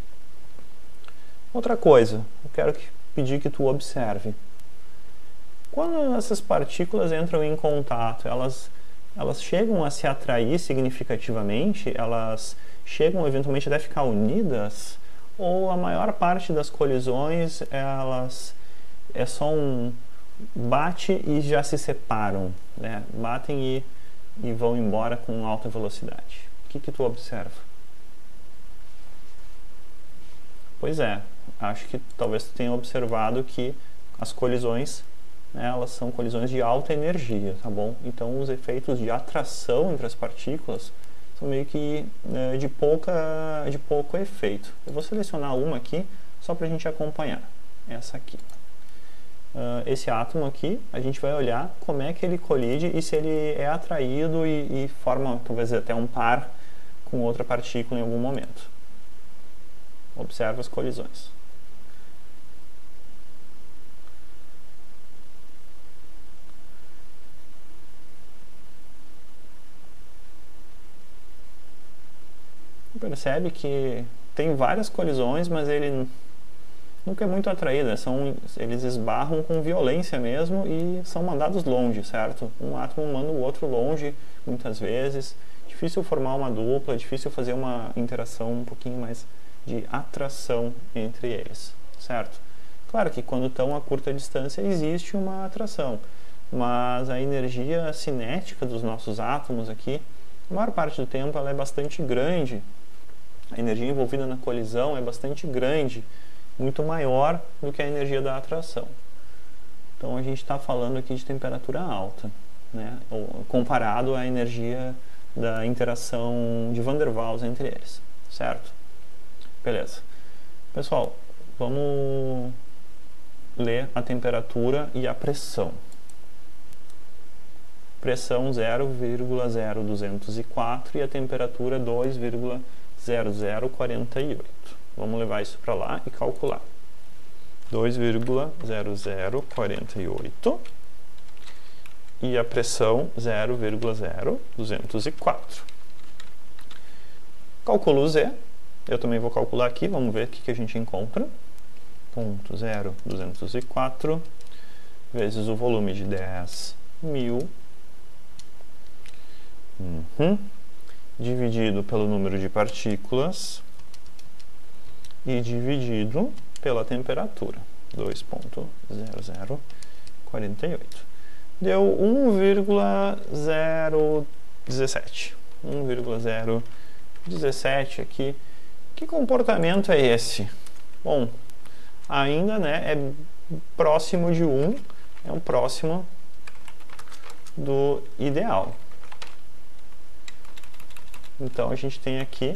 Outra coisa, eu quero que, pedir que tu observe. Quando essas partículas entram em contato, elas elas chegam a se atrair significativamente, elas chegam eventualmente até ficar unidas, ou a maior parte das colisões, elas é só um bate e já se separam, né? Batem e, e vão embora com alta velocidade. O que que tu observa? Pois é, acho que talvez tu tenha observado que as colisões, né, elas são colisões de alta energia, tá bom? Então os efeitos de atração entre as partículas são meio que, né, de, pouca, de pouco efeito. Eu vou selecionar uma aqui só para a gente acompanhar. Essa aqui. Uh, esse átomo aqui, a gente vai olhar como é que ele colide e se ele é atraído e, e forma, talvez até um par com outra partícula em algum momento. Observa as colisões. Percebe que tem várias colisões, mas ele nunca é muito atraído, são, eles esbarram com violência mesmo e são mandados longe, certo? Um átomo manda o outro longe, muitas vezes. Difícil formar uma dupla, difícil fazer uma interação um pouquinho mais de atração entre eles, certo? Claro que quando estão a curta distância existe uma atração, mas a energia cinética dos nossos átomos aqui, a maior parte do tempo ela é bastante grande. A energia envolvida na colisão é bastante grande, muito maior do que a energia da atração. Então a gente está falando aqui de temperatura alta, né? Comparado à energia da interação de Van der Waals entre eles, certo? Beleza. Pessoal, vamos ler a temperatura e a pressão. Pressão zero vírgula zero duzentos e quatro e a temperatura dois vírgula zero zero quarenta e oito. Vamos levar isso para lá e calcular. dois vírgula zero zero quarenta e oito e a pressão zero vírgula zero duzentos e quatro. Calculo Z. Eu também vou calcular aqui, vamos ver o que, que a gente encontra. Ponto zero duzentos e quatro vezes o volume de dez mil. Uhum. Dividido pelo número de partículas e dividido pela temperatura, dois vírgula zero zero quarenta e oito. Deu um vírgula zero dezessete. um vírgula zero dezessete aqui. Que comportamento é esse? Bom, ainda, né, é próximo de um, é um próximo do ideal. Então a gente tem aqui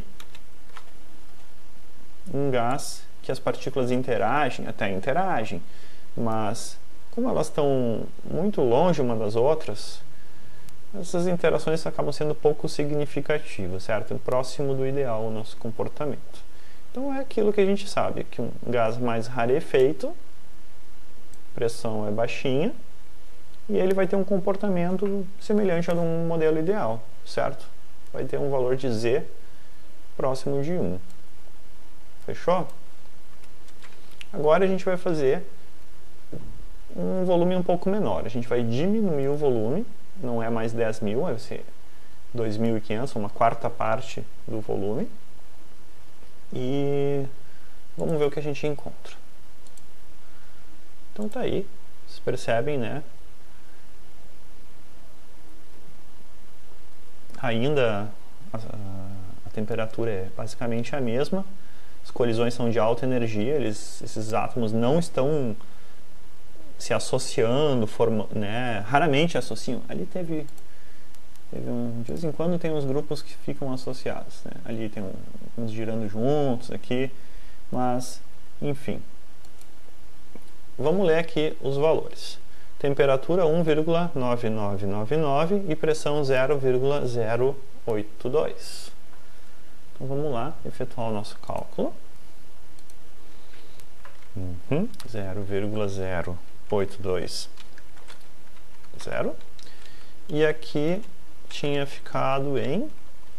um gás que as partículas interagem, até interagem, mas como elas estão muito longe uma das outras, essas interações acabam sendo pouco significativas, certo? Próximo do ideal o nosso comportamento. Então é aquilo que a gente sabe, que um gás mais rarefeito, pressão é baixinha, e ele vai ter um comportamento semelhante ao de um modelo ideal, certo? Vai ter um valor de Z próximo de um. Fechou? Agora a gente vai fazer um volume um pouco menor. A gente vai diminuir o volume, não é mais dez mil, vai ser dois mil e quinhentos, uma quarta parte do volume. E vamos ver o que a gente encontra. Então tá aí, vocês percebem, né? Ainda a, a, a temperatura é basicamente a mesma, as colisões são de alta energia, eles, esses átomos não estão se associando, forma, né? Raramente associam. Ali teve, teve um, de vez em quando tem uns grupos que ficam associados, né? Ali tem um, uns girando juntos aqui, mas enfim. Vamos ler aqui os valores. Temperatura um vírgula nove nove nove nove e pressão zero vírgula zero oito dois. Então vamos lá, efetuar o nosso cálculo. Uhum. zero vírgula zero oito dois zero. E aqui tinha ficado em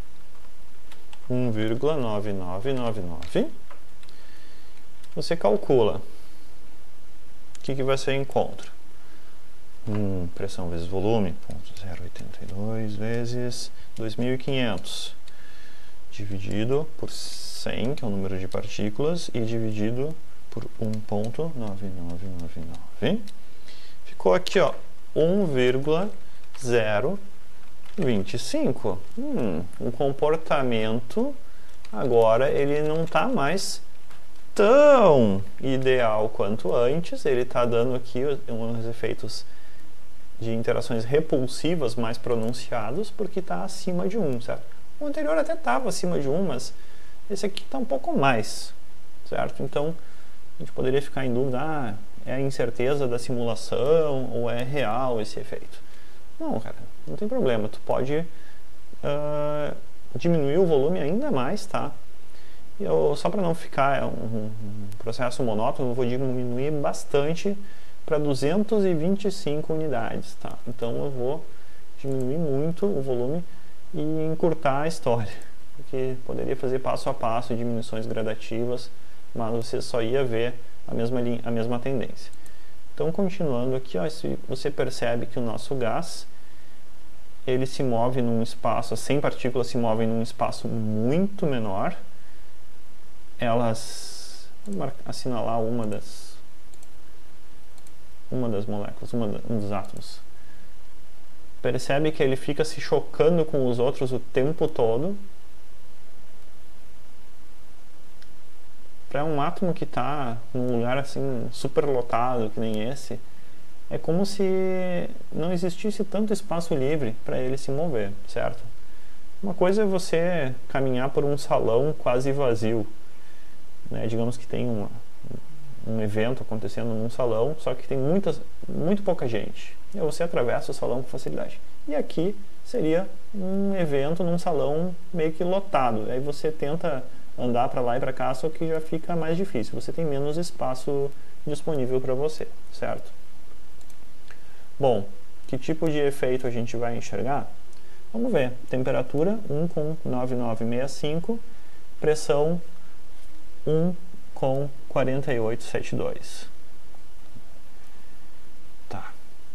um vírgula nove nove nove nove. Você calcula. O que, que você encontra? Hum, pressão vezes volume, ponto zero oitenta e dois vezes dois mil e quinhentos, dividido por cem, que é o número de partículas, e dividido por um ponto nove nove nove nove. Ficou aqui, ó, um vírgula zero vinte e cinco. Hum, o comportamento agora ele não está mais tão ideal quanto antes. Ele está dando aqui uns efeitos de interações repulsivas mais pronunciados, porque está acima de um, certo? O anterior até estava acima de um, mas esse aqui está um pouco mais, certo? Então, a gente poderia ficar em dúvida, ah, é a incerteza da simulação ou é real esse efeito? Não, cara, não tem problema, tu pode uh, diminuir o volume ainda mais, tá? E eu, só para não ficar um, um processo monótono, eu vou diminuir bastante para duzentas e vinte e cinco unidades, tá? Então eu vou diminuir muito o volume e encurtar a história, porque poderia fazer passo a passo diminuições gradativas, mas você só ia ver a mesma, linha, a mesma tendência. Então, continuando aqui, ó, você percebe que o nosso gás ele se move num espaço, as cem partículas se movem num espaço muito menor. Elas, vou assinalar uma das uma das moléculas, uma da, um dos átomos. Percebe que ele fica se chocando com os outros o tempo todo. Para um átomo que está num lugar assim super lotado que nem esse, é como se não existisse tanto espaço livre para ele se mover, certo? Uma coisa é você caminhar por um salão quase vazio, né? Digamos que tem uma, um evento acontecendo num salão, só que tem muitas, muito pouca gente. E você atravessa o salão com facilidade. E aqui seria um evento num salão meio que lotado. Aí você tenta andar para lá e para cá, só que já fica mais difícil. Você tem menos espaço disponível para você, certo? Bom, que tipo de efeito a gente vai enxergar? Vamos ver. Temperatura um com nove mil novecentos e sessenta e cinco, pressão um com quarenta e oito vírgula setenta e dois. Tá.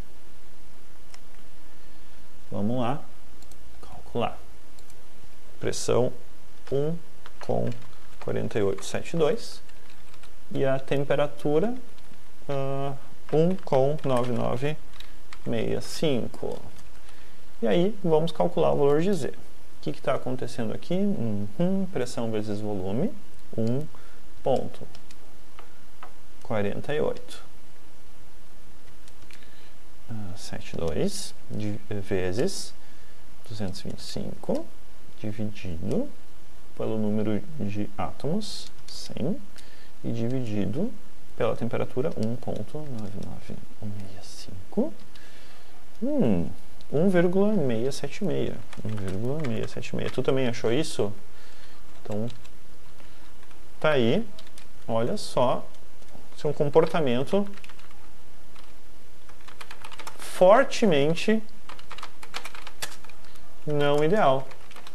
Vamos lá. Calcular. Pressão um com quarenta e oito vírgula setenta e dois e a temperatura uh, um com nove mil novecentos e sessenta e cinco. E aí vamos calcular o valor de Z. O que está acontecendo aqui? Uhum, pressão vezes volume, um ponto quarenta e oito setenta e dois vezes duzentos e vinte e cinco dividido pelo número de átomos, cem, e dividido pela temperatura um ponto nove nove seis cinco. Hum, um vírgula seiscentos e setenta e seis. um vírgula seiscentos e setenta e seis. Tu também achou isso? Então, tá aí. Olha só. Isso é um comportamento fortemente não ideal.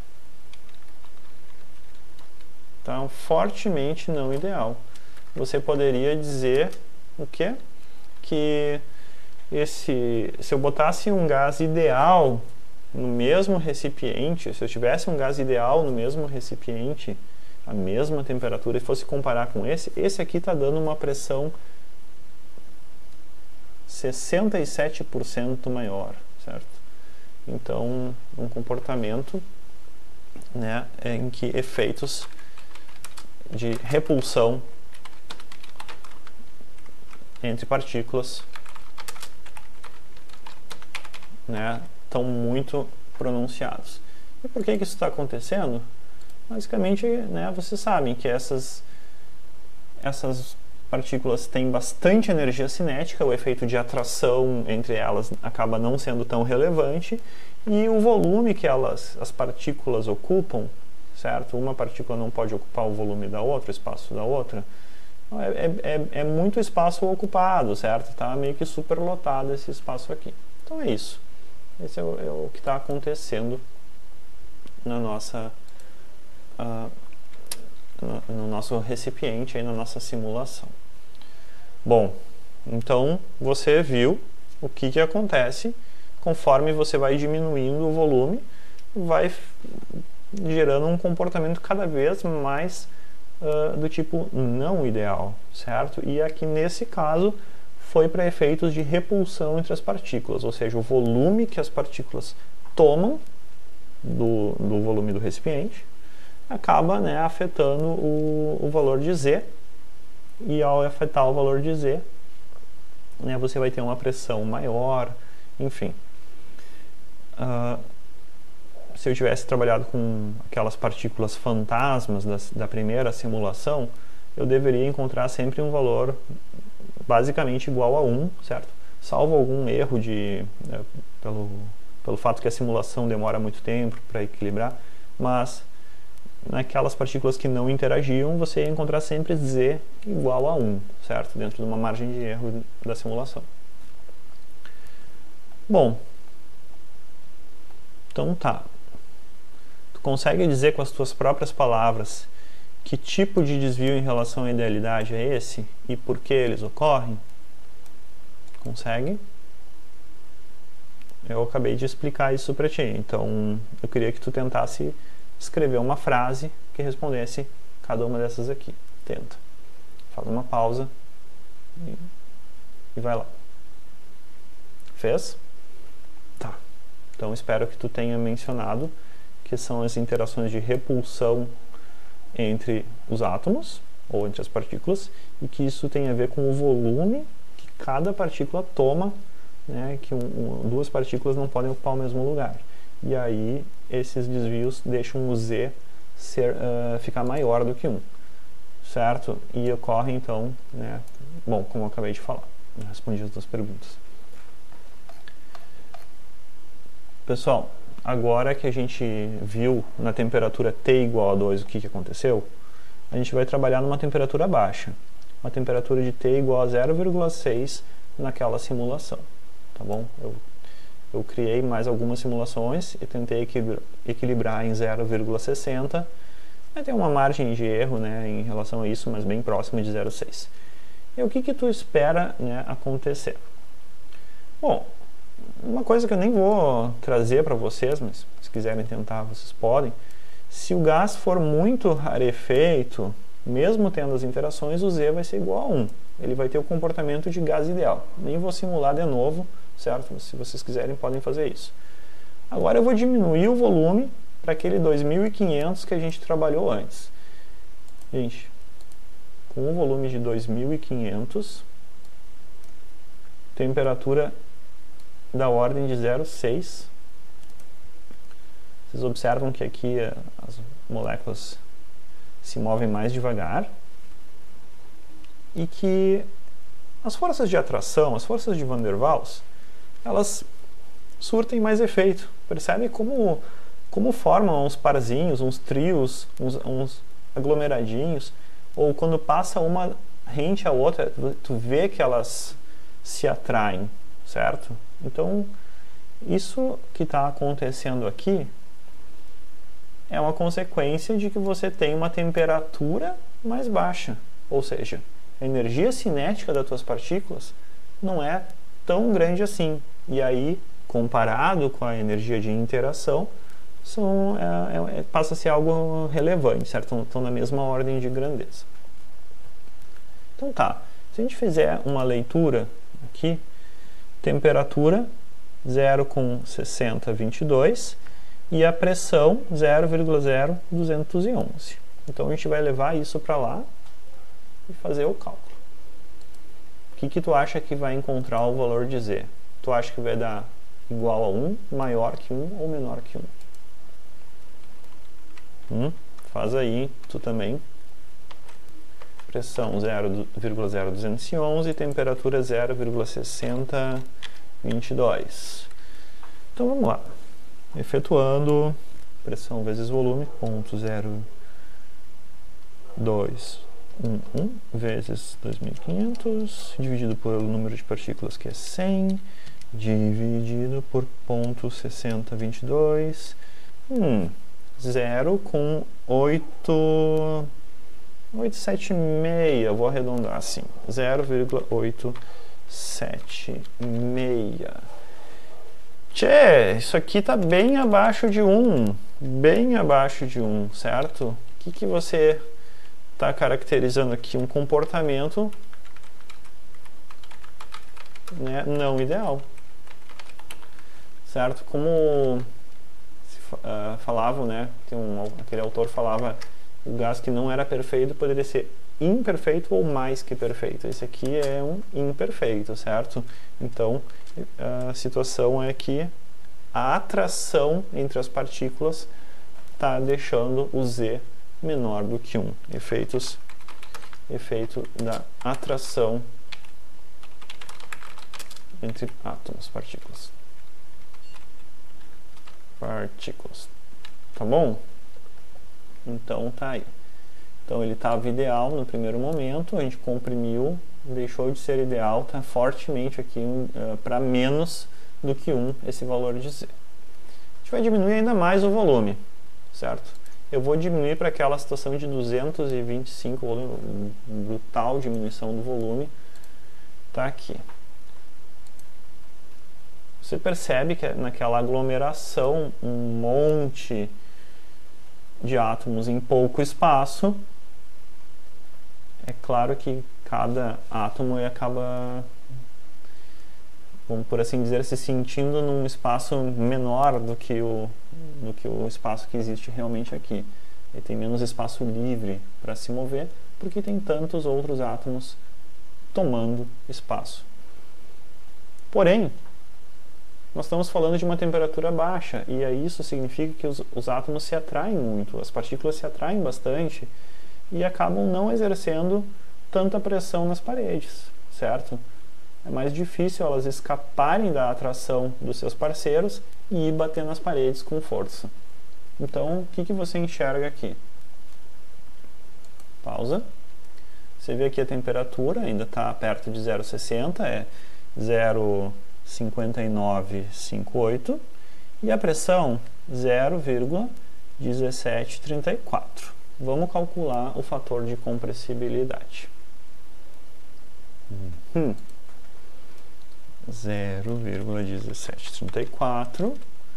Tá? Fortemente não ideal. Você poderia dizer o quê? Que esse, se eu botasse um gás ideal no mesmo recipiente, se eu tivesse um gás ideal no mesmo recipiente, a mesma temperatura, e fosse comparar com esse, esse aqui está dando uma pressão sessenta e sete por cento maior, certo? Então, um comportamento, né, em que efeitos de repulsão entre partículas, né, estão muito pronunciados. E por que que isso está acontecendo? Basicamente, né, vocês sabem que essas, essas partículas têm bastante energia cinética, o efeito de atração entre elas acaba não sendo tão relevante, e o volume que elas, as partículas ocupam, certo? Uma partícula não pode ocupar o volume da outra, o espaço da outra. É, é, é muito espaço ocupado, certo? Está meio que superlotado esse espaço aqui. Então é isso. Esse é o, é o que está acontecendo na nossa, uh, no, no nosso recipiente, aí, na nossa simulação. Bom, então você viu o que, que acontece conforme você vai diminuindo o volume, vai gerando um comportamento cada vez mais uh, do tipo não ideal, certo? E aqui nesse caso foi para efeitos de repulsão entre as partículas, ou seja, o volume que as partículas tomam do, do volume do recipiente acaba, né, afetando o, o valor de Z, e ao afetar o valor de Z, né, você vai ter uma pressão maior, enfim. Uh, se eu tivesse trabalhado com aquelas partículas fantasmas da, da primeira simulação, eu deveria encontrar sempre um valor basicamente igual a um, certo? Salvo algum erro de, né, pelo, pelo fato que a simulação demora muito tempo para equilibrar, mas naquelas partículas que não interagiam, você ia encontrar sempre Z igual a um, certo? Dentro de uma margem de erro da simulação. Bom, então tá. Tu consegue dizer com as tuas próprias palavras que tipo de desvio em relação à idealidade é esse e por que eles ocorrem? Consegue? Eu acabei de explicar isso para ti, então eu queria que tu tentasse escrever uma frase que respondesse cada uma dessas aqui. Tenta. Faz uma pausa e, e vai lá. Fez? Tá. Então espero que tu tenha mencionado que são as interações de repulsão entre os átomos, ou entre as partículas, e que isso tem a ver com o volume que cada partícula toma, né, que um, um, duas partículas não podem ocupar o mesmo lugar. E aí, esses desvios deixam o Z ser, uh, ficar maior do que um, certo? E ocorre, então, né, bom, como eu acabei de falar, eu respondi as duas perguntas. Pessoal, agora que a gente viu na temperatura T igual a dois o que, que aconteceu, a gente vai trabalhar numa temperatura baixa, uma temperatura de T igual a zero vírgula seis naquela simulação, tá bom? Eu, eu criei mais algumas simulações e tentei equilibrar, equilibrar em zero vírgula sessenta, vai ter uma margem de erro, né, em relação a isso, mas bem próxima de zero vírgula seis. E o que que tu espera, né, acontecer? Bom, uma coisa que eu nem vou trazer para vocês, mas se quiserem tentar, vocês podem. Se o gás for muito rarefeito, mesmo tendo as interações, o Z vai ser igual a um. Ele vai ter o comportamento de gás ideal. Nem vou simular de novo, certo? Se vocês quiserem, podem fazer isso. Agora eu vou diminuir o volume para aquele dois mil e quinhentos que a gente trabalhou antes. Gente, com o volume de dois mil e quinhentos, temperatura da ordem de zero vírgula seis. Vocês observam que aqui as moléculas se movem mais devagar e que as forças de atração, as forças de Van der Waals, elas surtem mais efeito. Percebe como, como formam uns parzinhos, uns trios, uns, uns aglomeradinhos, ou quando passa uma rente à outra, tu vê que elas se atraem, certo? Então, isso que está acontecendo aqui é uma consequência de que você tem uma temperatura mais baixa. Ou seja, a energia cinética das tuas partículas não é tão grande assim. E aí, comparado com a energia de interação, são, é, é, passa a ser algo relevante, certo? Estão na mesma ordem de grandeza. Então tá, se a gente fizer uma leitura aqui, temperatura zero vírgula sessenta vinte e dois e a pressão zero vírgula zero duzentos e onze. Então a gente vai levar isso para lá e fazer o cálculo. O que que tu acha que vai encontrar o valor de Z? Tu acha que vai dar igual a um, maior que um ou menor que um? Hum? Faz aí, tu também. Pressão zero vírgula zero duzentos e onze, temperatura zero vírgula sessenta vinte e dois. Então vamos lá. Efetuando pressão vezes volume, ponto zero dois um um vezes dois mil e quinhentos, dividido pelo número de partículas, que é cem, dividido por ponto sessenta vinte e dois. Hum, zero com oito... oito sete seis, eu vou arredondar assim, zero vírgula oito sete seis. Tchê, isso aqui está bem abaixo de um, bem abaixo de um, certo? O que que você está caracterizando aqui? Um comportamento, né, não ideal, certo? Como se, uh, falavam, né, tem um, aquele autor falava, o gás que não era perfeito poderia ser imperfeito ou mais que perfeito. Esse aqui é um imperfeito, certo? Então, a situação é que a atração entre as partículas está deixando o Z menor do que um. Efeitos efeito da atração entre átomos, partículas. Partículas. Tá bom? Então tá aí. Então ele estava ideal no primeiro momento, a gente comprimiu, deixou de ser ideal, está fortemente aqui uh, para menos do que um esse valor de Z. A gente vai diminuir ainda mais o volume, certo? Eu vou diminuir para aquela situação de duzentos e vinte e cinco volume, brutal diminuição do volume, tá aqui. Você percebe que naquela aglomeração, um monte de átomos em pouco espaço, é claro que cada átomo acaba, vamos por assim dizer, se sentindo num espaço menor do que o, do que o espaço que existe realmente aqui. Ele tem menos espaço livre para se mover, porque tem tantos outros átomos tomando espaço. Porém, nós estamos falando de uma temperatura baixa, e aí isso significa que os, os átomos se atraem muito, as partículas se atraem bastante, e acabam não exercendo tanta pressão nas paredes, certo? É mais difícil elas escaparem da atração dos seus parceiros e ir bater nas paredes com força. Então, o que, que você enxerga aqui? Pausa. Você vê aqui a temperatura ainda está perto de zero vírgula sessenta, é zero vírgula cinquenta e nove cinquenta e oito, e a pressão zero vírgula dezessete trinta e quatro. Vamos calcular o fator de compressibilidade. Hum. zero vírgula dezessete trinta e quatro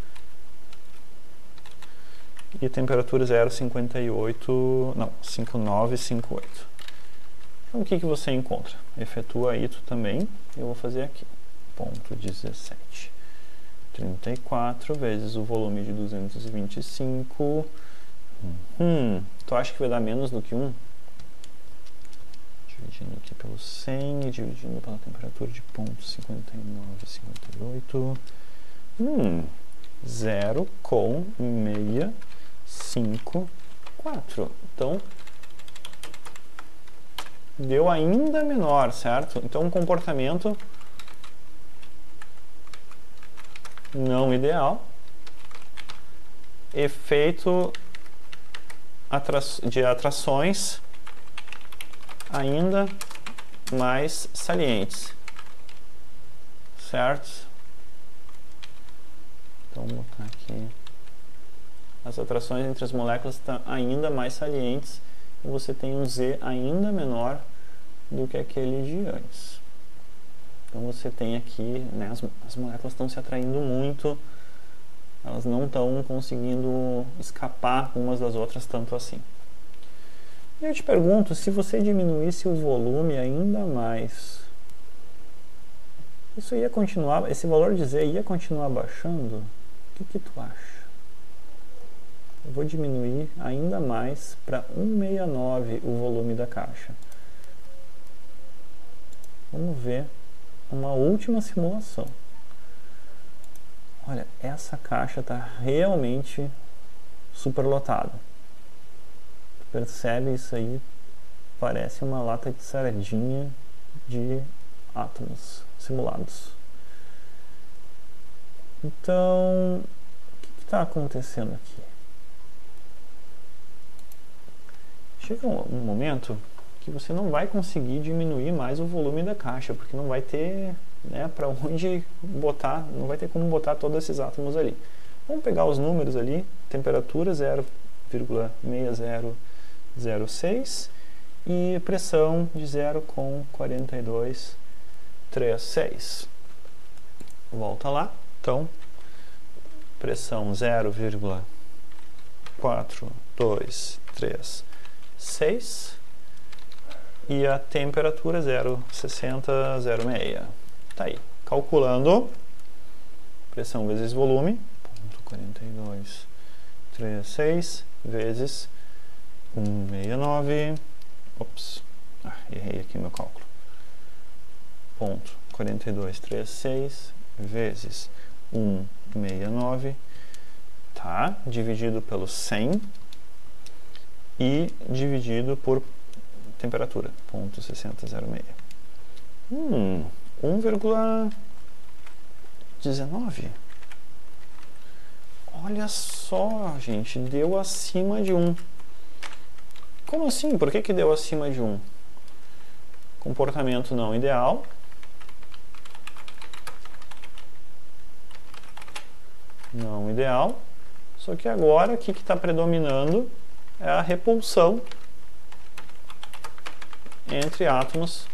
e a temperatura zero vírgula cinquenta e oito, não, cinquenta e nove cinquenta e oito. Então o que, que você encontra? Efetua isso também, eu vou fazer aqui. Ponto dezessete trinta e quatro vezes o volume de duzentos e vinte e cinco. Hum, tu acha que vai dar menos do que um? Dividindo aqui pelo cem e dividindo pela temperatura de ponto cinquenta e nove cinquenta e oito. Hum, zero vírgula seiscentos e cinquenta e quatro. Então, deu ainda menor, certo? Então, um comportamento não ideal. Efeito de atrações ainda mais salientes, certo? Então, vou botar aqui. As atrações entre as moléculas estão ainda mais salientes e você tem um Z ainda menor do que aquele de antes. Então você tem aqui, né, as, as moléculas estão se atraindo muito, elas não estão conseguindo escapar umas das outras tanto assim. E eu te pergunto, se você diminuísse o volume ainda mais, isso ia continuar, esse valor de Z ia continuar baixando? O que, que tu acha? Eu vou diminuir ainda mais para cento e sessenta e nove o volume da caixa. Vamos ver uma última simulação. Olha, essa caixa está realmente superlotada. Percebe isso aí? Parece uma lata de sardinha de átomos simulados. Então, o que está acontecendo aqui? Chega um, um momento que você não vai conseguir diminuir mais o volume da caixa, porque não vai ter, né, para onde botar, não vai ter como botar todos esses átomos ali. Vamos pegar os números ali, temperatura zero vírgula seis zero zero seis e pressão de zero vírgula quarenta e dois trinta e seis. Volta lá, então, pressão zero vírgula quatro dois três seis e a temperatura zero vírgula sessenta zero seis. Tá aí, calculando pressão vezes volume, ponto quarenta e dois trinta e seis vezes cento e sessenta e nove, ops, ah, errei aqui meu cálculo, ponto quarenta e dois trinta e seis vezes cento e sessenta e nove, tá, dividido pelo cem e dividido por temperatura, ponto sessenta zero seis. Hum, um vírgula dezenove. Olha só, gente, deu acima de um. Como assim? Por que que deu acima de um? Comportamento não ideal. Não ideal. Só que agora, o que está predominando é a repulsão entre átomos.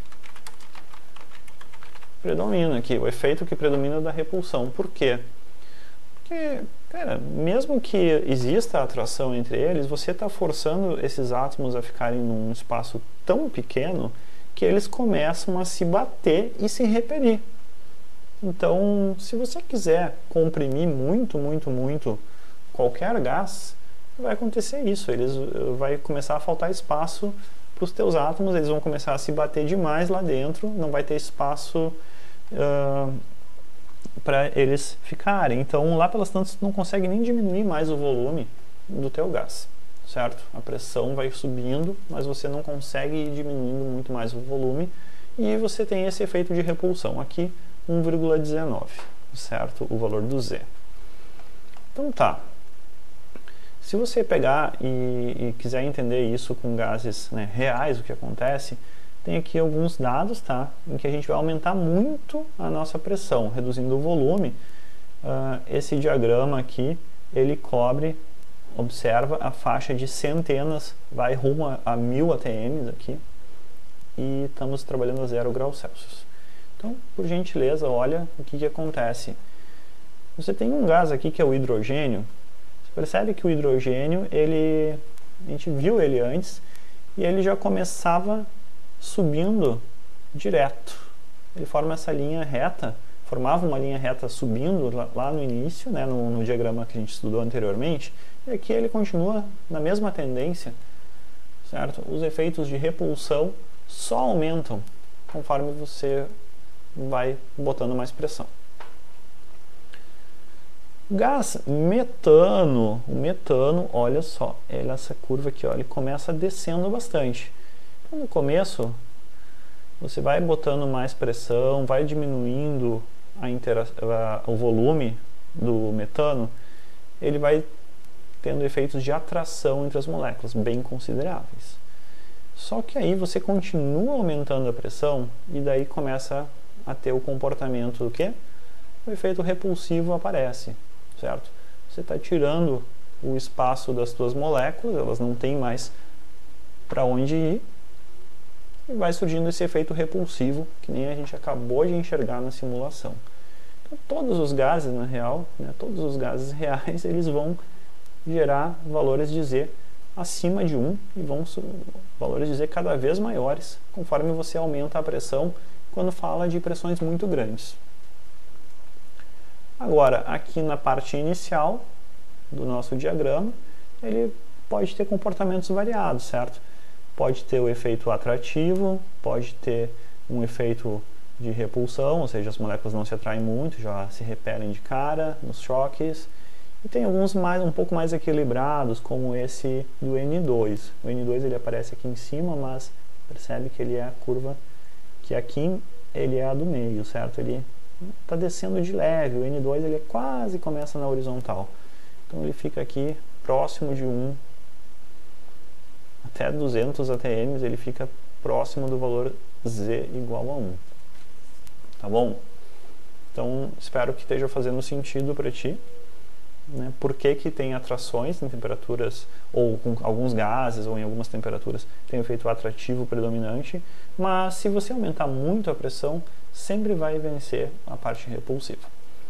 Predomina aqui, o efeito que predomina é da repulsão. Por quê? Porque, cara, mesmo que exista atração entre eles, você está forçando esses átomos a ficarem num espaço tão pequeno que eles começam a se bater e se repelir. Então, se você quiser comprimir muito, muito, muito qualquer gás, vai acontecer isso. Eles, vai começar a faltar espaço para os teus átomos, eles vão começar a se bater demais lá dentro, não vai ter espaço uh, para eles ficarem. Então, lá pelas tantas, tu não consegue nem diminuir mais o volume do teu gás, certo? A pressão vai subindo, mas você não consegue ir diminuindo muito mais o volume e você tem esse efeito de repulsão. Aqui, um vírgula dezenove, certo? O valor do Z. Então tá. Se você pegar e, e quiser entender isso com gases, né, reais, o que acontece, tem aqui alguns dados, tá? Em que a gente vai aumentar muito a nossa pressão, reduzindo o volume. Uh, esse diagrama aqui, ele cobre, observa a faixa de centenas, vai rumo a, a mil A T Ms aqui, e estamos trabalhando a zero graus Celsius. Então, por gentileza, olha o que, que acontece. Você tem um gás aqui que é o hidrogênio. Você percebe que o hidrogênio, ele, a gente viu ele antes, e ele já começava subindo direto. Ele forma essa linha reta, formava uma linha reta subindo lá, lá no início, né, no, no diagrama que a gente estudou anteriormente, e aqui ele continua na mesma tendência, certo? Os efeitos de repulsão só aumentam conforme você vai botando mais pressão. Gás metano, o metano, olha só, ele, essa curva aqui, ó, ele começa descendo bastante. Então, no começo, você vai botando mais pressão, vai diminuindo a intera a, o volume do metano, ele vai tendo efeitos de atração entre as moléculas, bem consideráveis. Só que aí você continua aumentando a pressão e daí começa a ter o comportamento do quê? O efeito repulsivo aparece, certo? Você está tirando o espaço das suas moléculas, elas não têm mais para onde ir, e vai surgindo esse efeito repulsivo, que nem a gente acabou de enxergar na simulação. Então, todos os gases, na real, né, todos os gases reais, eles vão gerar valores de Z acima de um e vão valores de Z cada vez maiores, conforme você aumenta a pressão quando fala de pressões muito grandes. Agora, aqui na parte inicial do nosso diagrama, ele pode ter comportamentos variados, certo? Pode ter o efeito atrativo, pode ter um efeito de repulsão, ou seja, as moléculas não se atraem muito, já se repelem de cara nos choques. E tem alguns mais, um pouco mais equilibrados, como esse do N dois. O N dois ele aparece aqui em cima, mas percebe que ele é a curva que aqui ele é a do meio, certo? Ele está descendo de leve, o N dois ele quase começa na horizontal. Então ele fica aqui próximo de um, até duzentos A T Ms, ele fica próximo do valor Z igual a um. Tá bom? Então espero que esteja fazendo sentido para ti. Né? Por que que tem atrações em temperaturas, ou com alguns gases, ou em algumas temperaturas, tem um efeito atrativo predominante, mas se você aumentar muito a pressão, sempre vai vencer a parte repulsiva.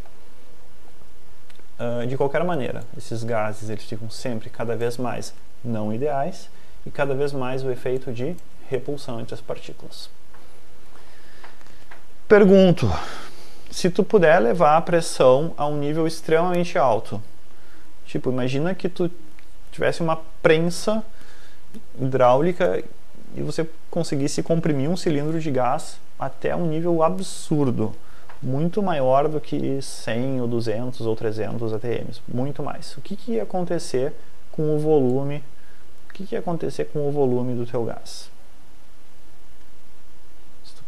Uh, de qualquer maneira, esses gases eles ficam sempre cada vez mais não ideais, e cada vez mais o efeito de repulsão entre as partículas. Pergunto, se tu puder levar a pressão a um nível extremamente alto, tipo, imagina que tu tivesse uma prensa hidráulica e você conseguisse comprimir um cilindro de gás até um nível absurdo, muito maior do que cem ou duzentos ou trezentos A T Ms, muito mais. O que, que ia acontecer com o volume? O que, que ia acontecer com o volume do teu gás?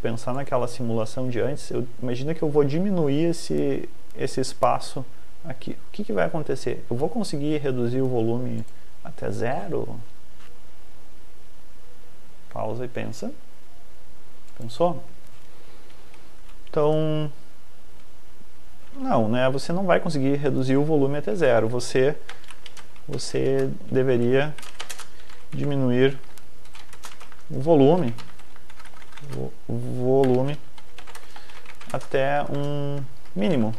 pensar naquela simulação de antes, eu, imagina que eu vou diminuir esse, esse espaço aqui. O que, que vai acontecer? Eu vou conseguir reduzir o volume até zero? Pausa e pensa. Pensou? Então, não, né? Você não vai conseguir reduzir o volume até zero. Você, você deveria diminuir o volume, o volume até um mínimo,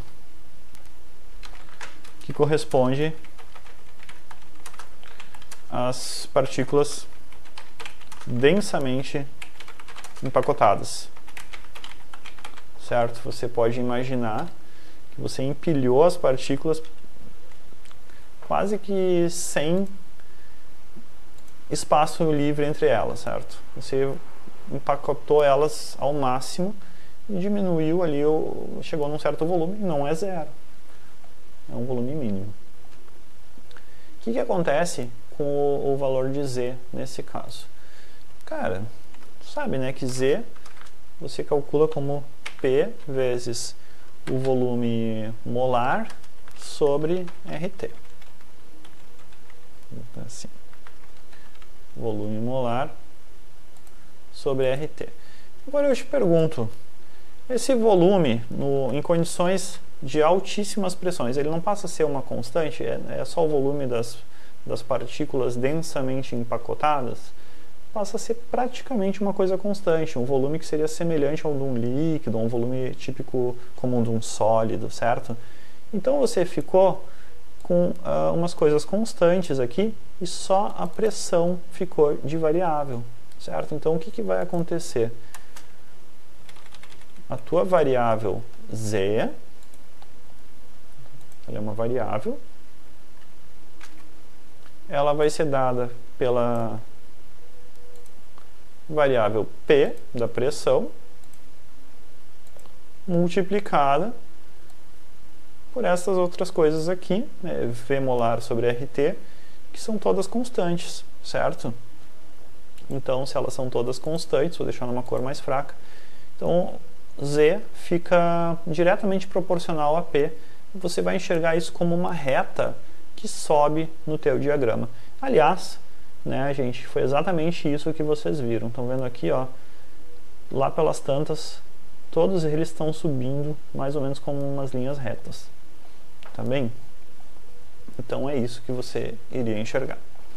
que corresponde às partículas densamente empacotadas, certo? Você pode imaginar que você empilhou as partículas quase que sem espaço livre entre elas, certo? Você empacotou elas ao máximo e diminuiu ali, chegou num certo volume, não é zero, é um volume mínimo. O que que acontece com o, o valor de Z nesse caso? Cara, sabe, né, que Z você calcula como P vezes o volume molar sobre R T. Então, assim, volume molar sobre R T. Agora eu te pergunto, esse volume no, em condições de altíssimas pressões, ele não passa a ser uma constante? É, é só o volume das, das partículas densamente empacotadas? Passa a ser praticamente uma coisa constante, um volume que seria semelhante ao de um líquido, um volume típico como um de um sólido, certo? Então você ficou com uh, umas coisas constantes aqui e só a pressão ficou de variável, certo? Então o que, que vai acontecer? A tua variável Z, ela é uma variável, ela vai ser dada pela variável P da pressão multiplicada por essas outras coisas aqui, né, V molar sobre R T, que são todas constantes, certo? Então, se elas são todas constantes, vou deixar numa cor mais fraca, então Z fica diretamente proporcional a P, e você vai enxergar isso como uma reta que sobe no teu diagrama. Aliás, né, gente, foi exatamente isso que vocês viram. Estão vendo aqui, ó, lá pelas tantas, todos eles estão subindo mais ou menos como umas linhas retas. Tá bem? Então é isso que você iria enxergar.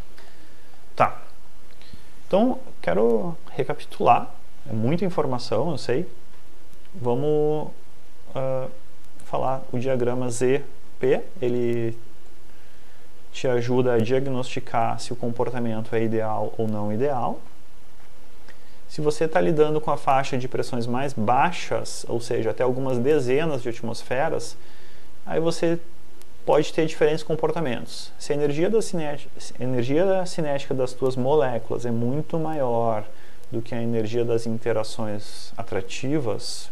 Tá. Então, quero recapitular. É muita informação, eu sei. Vamos uh, falar o diagrama Z P. Ele te ajuda a diagnosticar se o comportamento é ideal ou não ideal. Se você está lidando com a faixa de pressões mais baixas, ou seja, até algumas dezenas de atmosferas, aí você pode ter diferentes comportamentos. Se a energia, da cinética, a energia cinética das tuas moléculas é muito maior do que a energia das interações atrativas,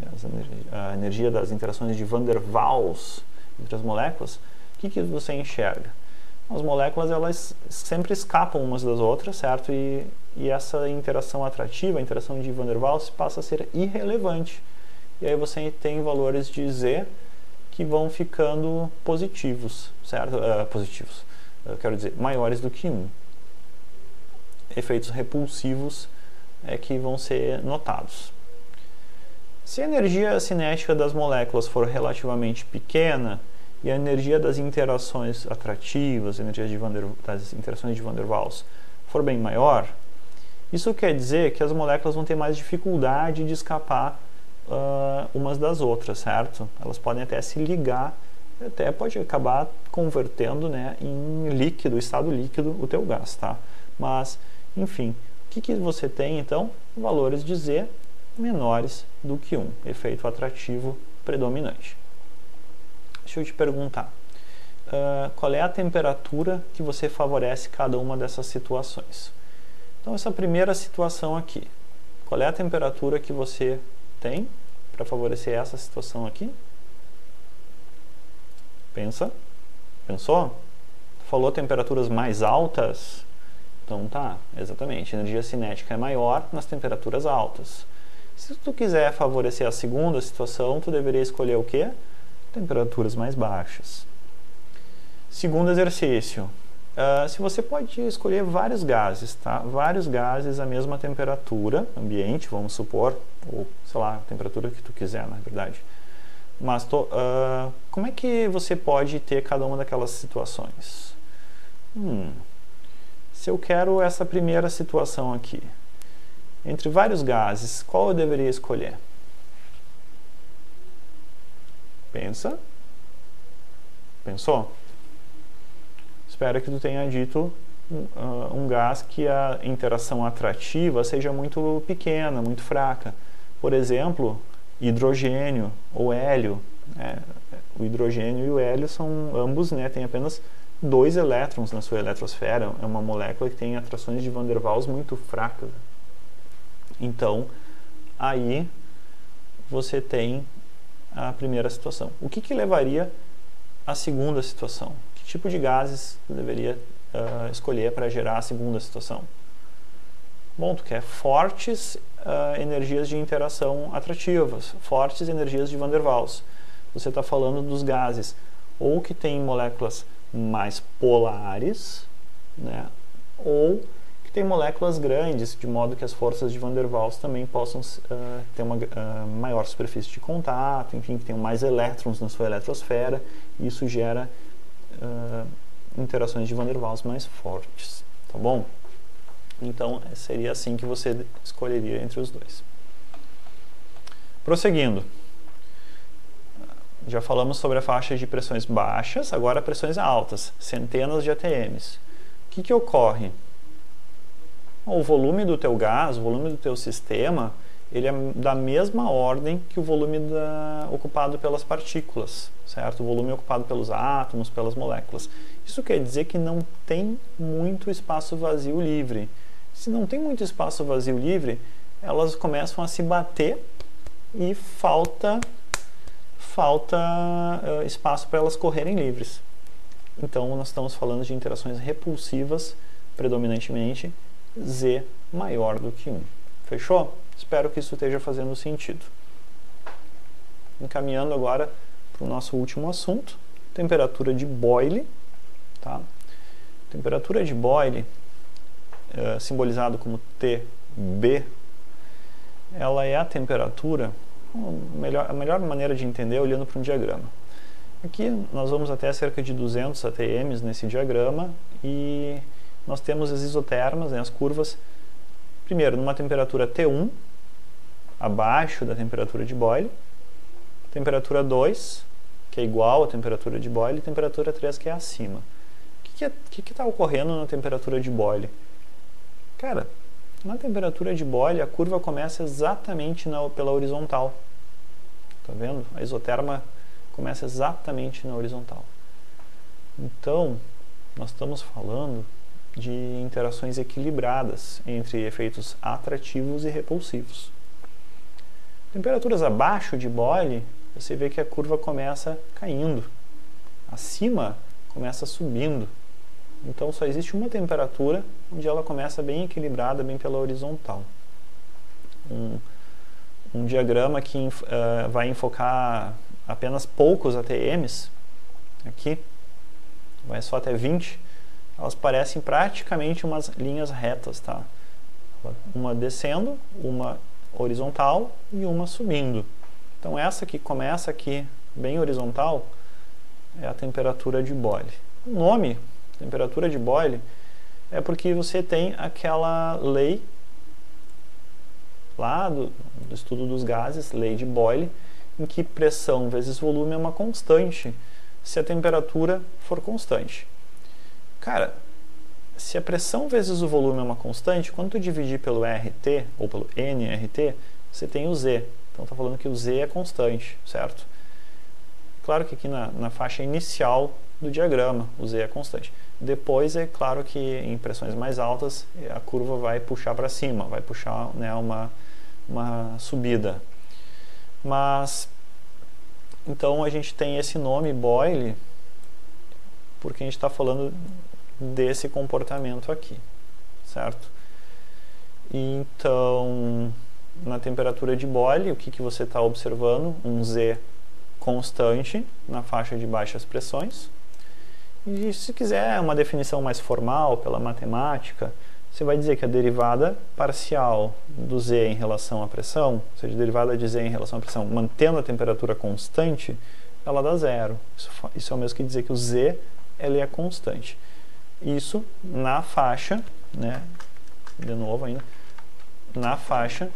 a energia das interações de Van der Waals entre as moléculas, o que, que você enxerga? As moléculas, elas sempre escapam umas das outras, certo? E, e essa interação atrativa, a interação de Van der Waals, passa a ser irrelevante. E aí você tem valores de Z que vão ficando positivos, certo? Uh, positivos, uh, quero dizer, maiores do que um. Efeitos repulsivos é que vão ser notados. Se a energia cinética das moléculas for relativamente pequena, e a energia das interações atrativas, a energia de Van der, das interações de Van der Waals, for bem maior, isso quer dizer que as moléculas vão ter mais dificuldade de escapar uh, umas das outras, certo? Elas podem até se ligar, até pode acabar convertendo, né, em líquido, estado líquido, o teu gás, tá? Mas, enfim, o que, que você tem, então? Valores de Z menores do que um, efeito atrativo predominante. Deixa eu te perguntar, uh, qual é a temperatura que você favorece cada uma dessas situações? Então, essa primeira situação aqui, qual é a temperatura que você tem para favorecer essa situação aqui? Pensa. Pensou? Falou temperaturas mais altas? Então tá, exatamente, a energia cinética é maior nas temperaturas altas. Se tu quiser favorecer a segunda situação, tu deveria escolher o quê? Temperaturas mais baixas. Segundo exercício. Uh, se você pode escolher vários gases, tá? Vários gases à mesma temperatura, ambiente, vamos supor, ou sei lá, a temperatura que tu quiser, na verdade. Mas to, uh, como é que você pode ter cada uma daquelas situações? Hum, se eu quero essa primeira situação aqui, entre vários gases, qual eu deveria escolher? Pensa. Pensou? Espero que tu tenha dito uh, um gás que a interação atrativa seja muito pequena, muito fraca. Por exemplo, hidrogênio ou hélio. Né? O hidrogênio e o hélio são ambos, né, têm apenas dois elétrons na sua eletrosfera. É uma molécula que tem atrações de Van der Waals muito fracas. Então, aí você tem a primeira situação. O que, que levaria à segunda situação? Que tipo de gases tu deveria uh, escolher para gerar a segunda situação? Bom, tu quer fortes uh, energias de interação atrativas, fortes energias de Van der Waals. Você está falando dos gases ou que têm moléculas mais polares, né, ou que têm moléculas grandes, de modo que as forças de Van der Waals também possam uh, ter uma uh, maior superfície de contato, enfim, que tenham mais elétrons na sua eletrosfera, e isso gera Uh, interações de Van der Waals mais fortes, tá bom? Então, seria assim que você escolheria entre os dois. Prosseguindo. Já falamos sobre a faixa de pressões baixas, agora pressões altas, centenas de A T Ms. O que que ocorre? O volume do teu gás, o volume do teu sistema, ele é da mesma ordem que o volume da, ocupado pelas partículas, certo? O volume ocupado pelos átomos, pelas moléculas. Isso quer dizer que não tem muito espaço vazio livre. Se não tem muito espaço vazio livre, elas começam a se bater e falta, falta uh, espaço para elas correrem livres. Então, nós estamos falando de interações repulsivas, predominantemente, Z maior do que um. Fechou? Espero que isso esteja fazendo sentido. Encaminhando agora para o nosso último assunto, temperatura de Boyle. Tá? Temperatura de Boyle, é, simbolizado como T B, ela é a temperatura, a melhor, a melhor maneira de entender é olhando para um diagrama. Aqui nós vamos até cerca de duzentos A T Ms nesse diagrama e nós temos as isotermas, né, as curvas. Primeiro, numa temperatura T um, abaixo da temperatura de Boyle, temperatura dois, que é igual à temperatura de Boyle, e temperatura três, que é acima. O que que que está ocorrendo na temperatura de Boyle? Cara, na temperatura de Boyle, a curva começa exatamente na, pela horizontal. Tá vendo? A isoterma começa exatamente na horizontal. Então, nós estamos falando de interações equilibradas entre efeitos atrativos e repulsivos. Temperaturas abaixo de Boyle, você vê que a curva começa caindo. Acima, começa subindo. Então, só existe uma temperatura onde ela começa bem equilibrada, bem pela horizontal. Um, um diagrama que uh, vai enfocar apenas poucos A T Ms, aqui, vai só até vinte, elas parecem praticamente umas linhas retas, tá? Uma descendo, uma horizontal e uma subindo. Então essa que começa aqui bem horizontal é a temperatura de Boyle. O nome, temperatura de Boyle, é porque você tem aquela lei lá do, do estudo dos gases, lei de Boyle, em que pressão vezes volume é uma constante se a temperatura for constante. Cara, se a pressão vezes o volume é uma constante, quando tu dividir pelo R T, ou pelo N R T, você tem o Z. Então está falando que o Z é constante, certo? Claro que aqui na, na faixa inicial do diagrama, o Z é constante. Depois, é claro que em pressões mais altas, a curva vai puxar para cima, vai puxar, né, uma, uma subida. Mas, então a gente tem esse nome, Boyle, porque a gente está falando desse comportamento aqui, certo? Então, na temperatura de Boyle, o que, que você está observando? Um Z constante na faixa de baixas pressões. E se quiser uma definição mais formal pela matemática, você vai dizer que a derivada parcial do Z em relação à pressão, ou seja, a derivada de Z em relação à pressão, mantendo a temperatura constante, ela dá zero. Isso, isso é o mesmo que dizer que o Z ele é constante. Isso na faixa, né, de novo ainda, na faixa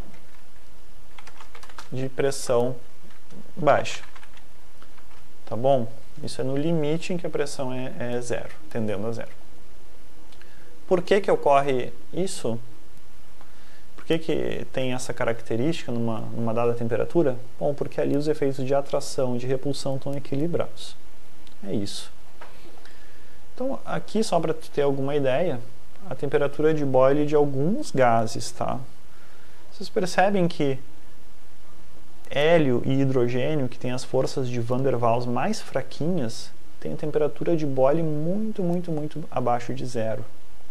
de pressão baixa. Tá bom? Isso é no limite em que a pressão é, é zero, tendendo a zero. Por que que ocorre isso? Por que que tem essa característica numa, numa dada temperatura? Bom, porque ali os efeitos de atração e de repulsão estão equilibrados. É isso. Então, aqui, só para ter alguma ideia, a temperatura de Boyle de alguns gases, tá? Vocês percebem que hélio e hidrogênio, que tem as forças de Van der Waals mais fraquinhas, tem a temperatura de Boyle muito, muito, muito abaixo de zero.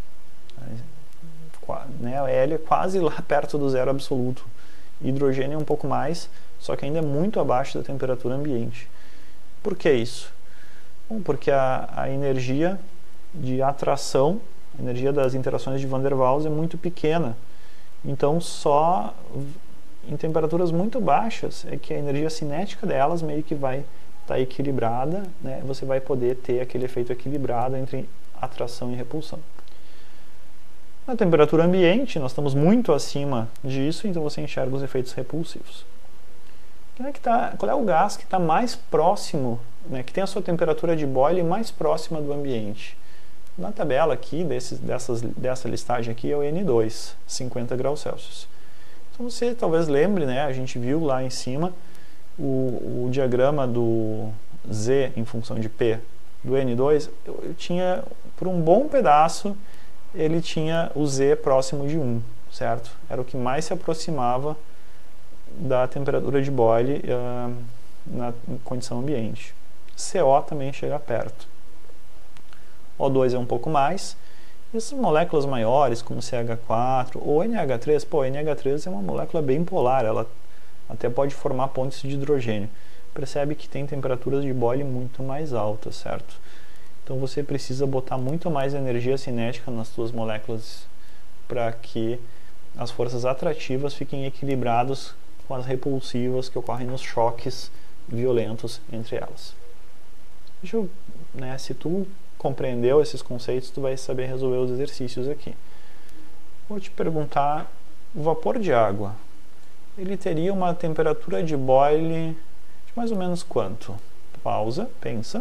Né? O hélio é quase lá perto do zero absoluto. Hidrogênio é um pouco mais, só que ainda é muito abaixo da temperatura ambiente. Por que isso? Bom, porque a, a energia de atração, a energia das interações de Van der Waals é muito pequena. Então, só em temperaturas muito baixas é que a energia cinética delas meio que vai estar tá equilibrada, né? Você vai poder ter aquele efeito equilibrado entre atração e repulsão. Na temperatura ambiente, nós estamos muito acima disso, então você enxerga os efeitos repulsivos. Qual é, que tá, qual é o gás que está mais próximo, né, que tem a sua temperatura de Boyle mais próxima do ambiente? Na tabela aqui, desses, dessas, dessa listagem aqui, é o N dois, cinquenta graus Celsius. Então você talvez lembre, né, a gente viu lá em cima o, o diagrama do Z em função de P do N dois, eu, eu tinha, por um bom pedaço, ele tinha o Z próximo de um, certo? Era o que mais se aproximava da temperatura de Boyle uh, na condição ambiente. C O também chega perto. O dois é um pouco mais. E essas moléculas maiores, como C H quatro ou N H três, pô, N H três é uma molécula bem polar, ela até pode formar pontes de hidrogênio. Percebe que tem temperaturas de Boyle muito mais altas, certo? Então você precisa botar muito mais energia cinética nas suas moléculas para que as forças atrativas fiquem equilibradas com as repulsivas que ocorrem nos choques violentos entre elas. Deixa eu, né, se tu compreendeu esses conceitos, tu vai saber resolver os exercícios aqui. Vou te perguntar, o vapor de água, ele teria uma temperatura de Boyle de mais ou menos quanto? Pausa, pensa.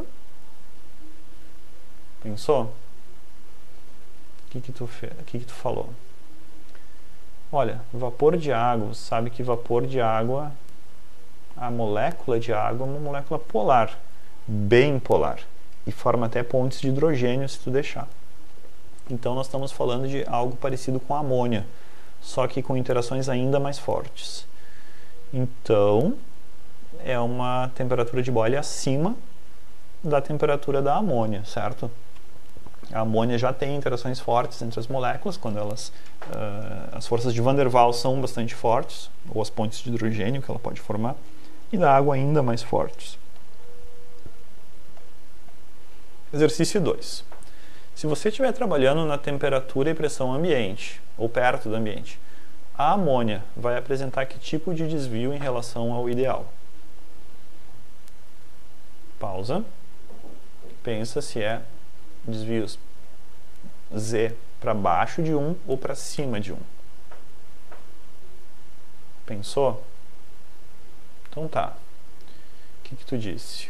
Pensou? O que que tu, fe... o que que tu falou? Olha, vapor de água, você sabe que vapor de água, a molécula de água é uma molécula polar, bem polar, e forma até pontes de hidrogênio se tu deixar. Então nós estamos falando de algo parecido com a amônia, só que com interações ainda mais fortes. Então, é uma temperatura de Boyle acima da temperatura da amônia, certo? A amônia já tem interações fortes entre as moléculas, quando elas, uh, as forças de Van der Waals são bastante fortes, ou as pontes de hidrogênio que ela pode formar, e da água ainda mais fortes. Exercício dois. Se você estiver trabalhando na temperatura e pressão ambiente, ou perto do ambiente, a amônia vai apresentar que tipo de desvio em relação ao ideal? Pausa. Pensa se é desvios Z para baixo de um ou para cima de um. Pensou? Então tá. O que que tu disse?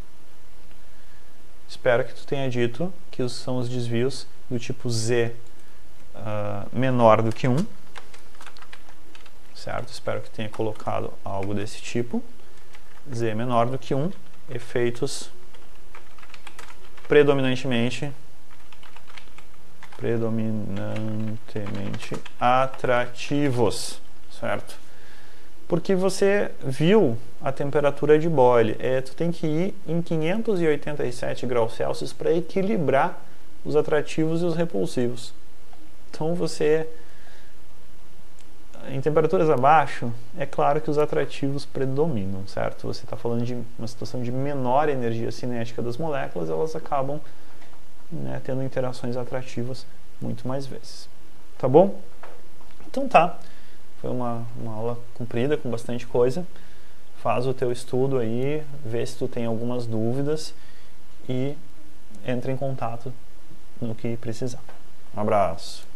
Espero que tu tenha dito que são os desvios do tipo Z uh, menor do que um. Certo? Espero que tenha colocado algo desse tipo. Z menor do que um. Efeitos predominantemente predominantemente atrativos, certo? Porque você viu a temperatura de Boyle, é, tu tem que ir em quinhentos e oitenta e sete graus Celsius para equilibrar os atrativos e os repulsivos. Então você em temperaturas abaixo, é claro que os atrativos predominam, certo? Você está falando de uma situação de menor energia cinética das moléculas, elas acabam, né, tendo interações atrativas muito mais vezes. Tá bom? Então tá. Foi uma, uma aula comprida, com bastante coisa. Faz o teu estudo aí, vê se tu tem algumas dúvidas e entra em contato no que precisar. Um abraço.